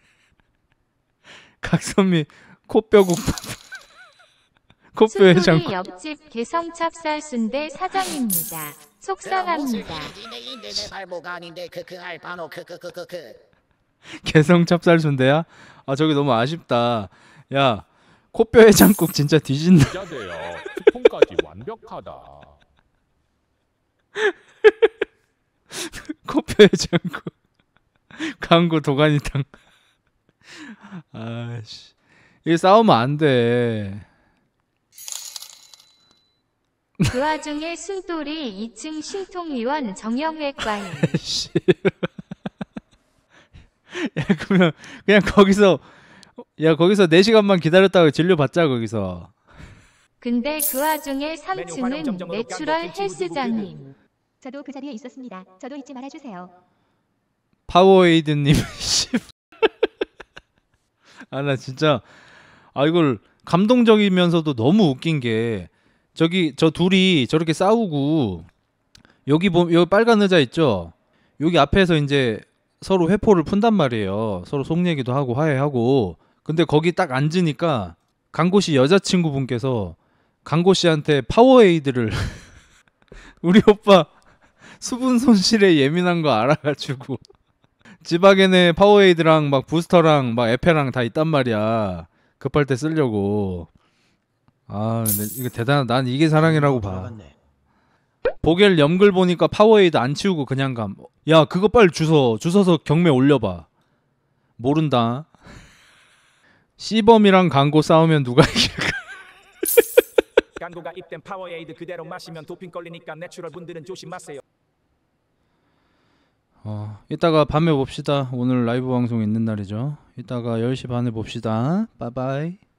각선미 코뼈국밥. 코뼈 해장국. 순돌이 옆집 개성 찹쌀순대 사장입니다. 속상합니다. 개성 찹쌀순대야? 아 저기 너무 아쉽다. 야 코뼈 해장국 진짜 뒤진다. 기자돼요. 스폰까지 완벽하다. 코뼈 해장국. 광고 도가니탕. 아씨 이게 싸우면 안 돼. 그 와중에 순돌이 이 층 신통위원 정형외과인. 야 그러면 그냥 거기서 야 거기서 네 시간만 기다렸다가 진료 받자 거기서. 근데 그 와중에 삼 층은 내추럴 헬스장님. 저도 그 자리에 있었습니다. 저도 잊지 말아주세요. 파워에이드님. 아 나 진짜 아 이걸 감동적이면서도 너무 웃긴 게 저기 저 둘이 저렇게 싸우고 여기 보 여기 빨간 의자 있죠. 여기 앞에서 이제 서로 회포를 푼단 말이에요. 서로 속 얘기도 하고 화해하고. 근데 거기 딱 앉으니까 강고씨 여자친구분께서 강고씨한테 파워에이드를 우리 오빠 수분 손실에 예민한 거 알아가지고 지바겐에 파워에이드랑 막 부스터랑 막 에페랑 다 있단 말이야. 급할 때 쓰려고. 아 근데 이거 대단하다. 난 이게 사랑이라고 봐. 보겔 염글 보니까 파워에이드 안 치우고 그냥 감. 야 그거 빨리 주워 주워서 경매 올려봐. 모른다. C범이랑 강고 싸우면 누가 이길까? 강고가 입된 파워에이드 그대로 마시면 도핑 걸리니까 내추럴 분들은 조심하세요. 어, 이따가 밤에 봅시다. 오늘 라이브 방송 있는 날이죠. 이따가 열 시 반에 봅시다. 빠이빠이.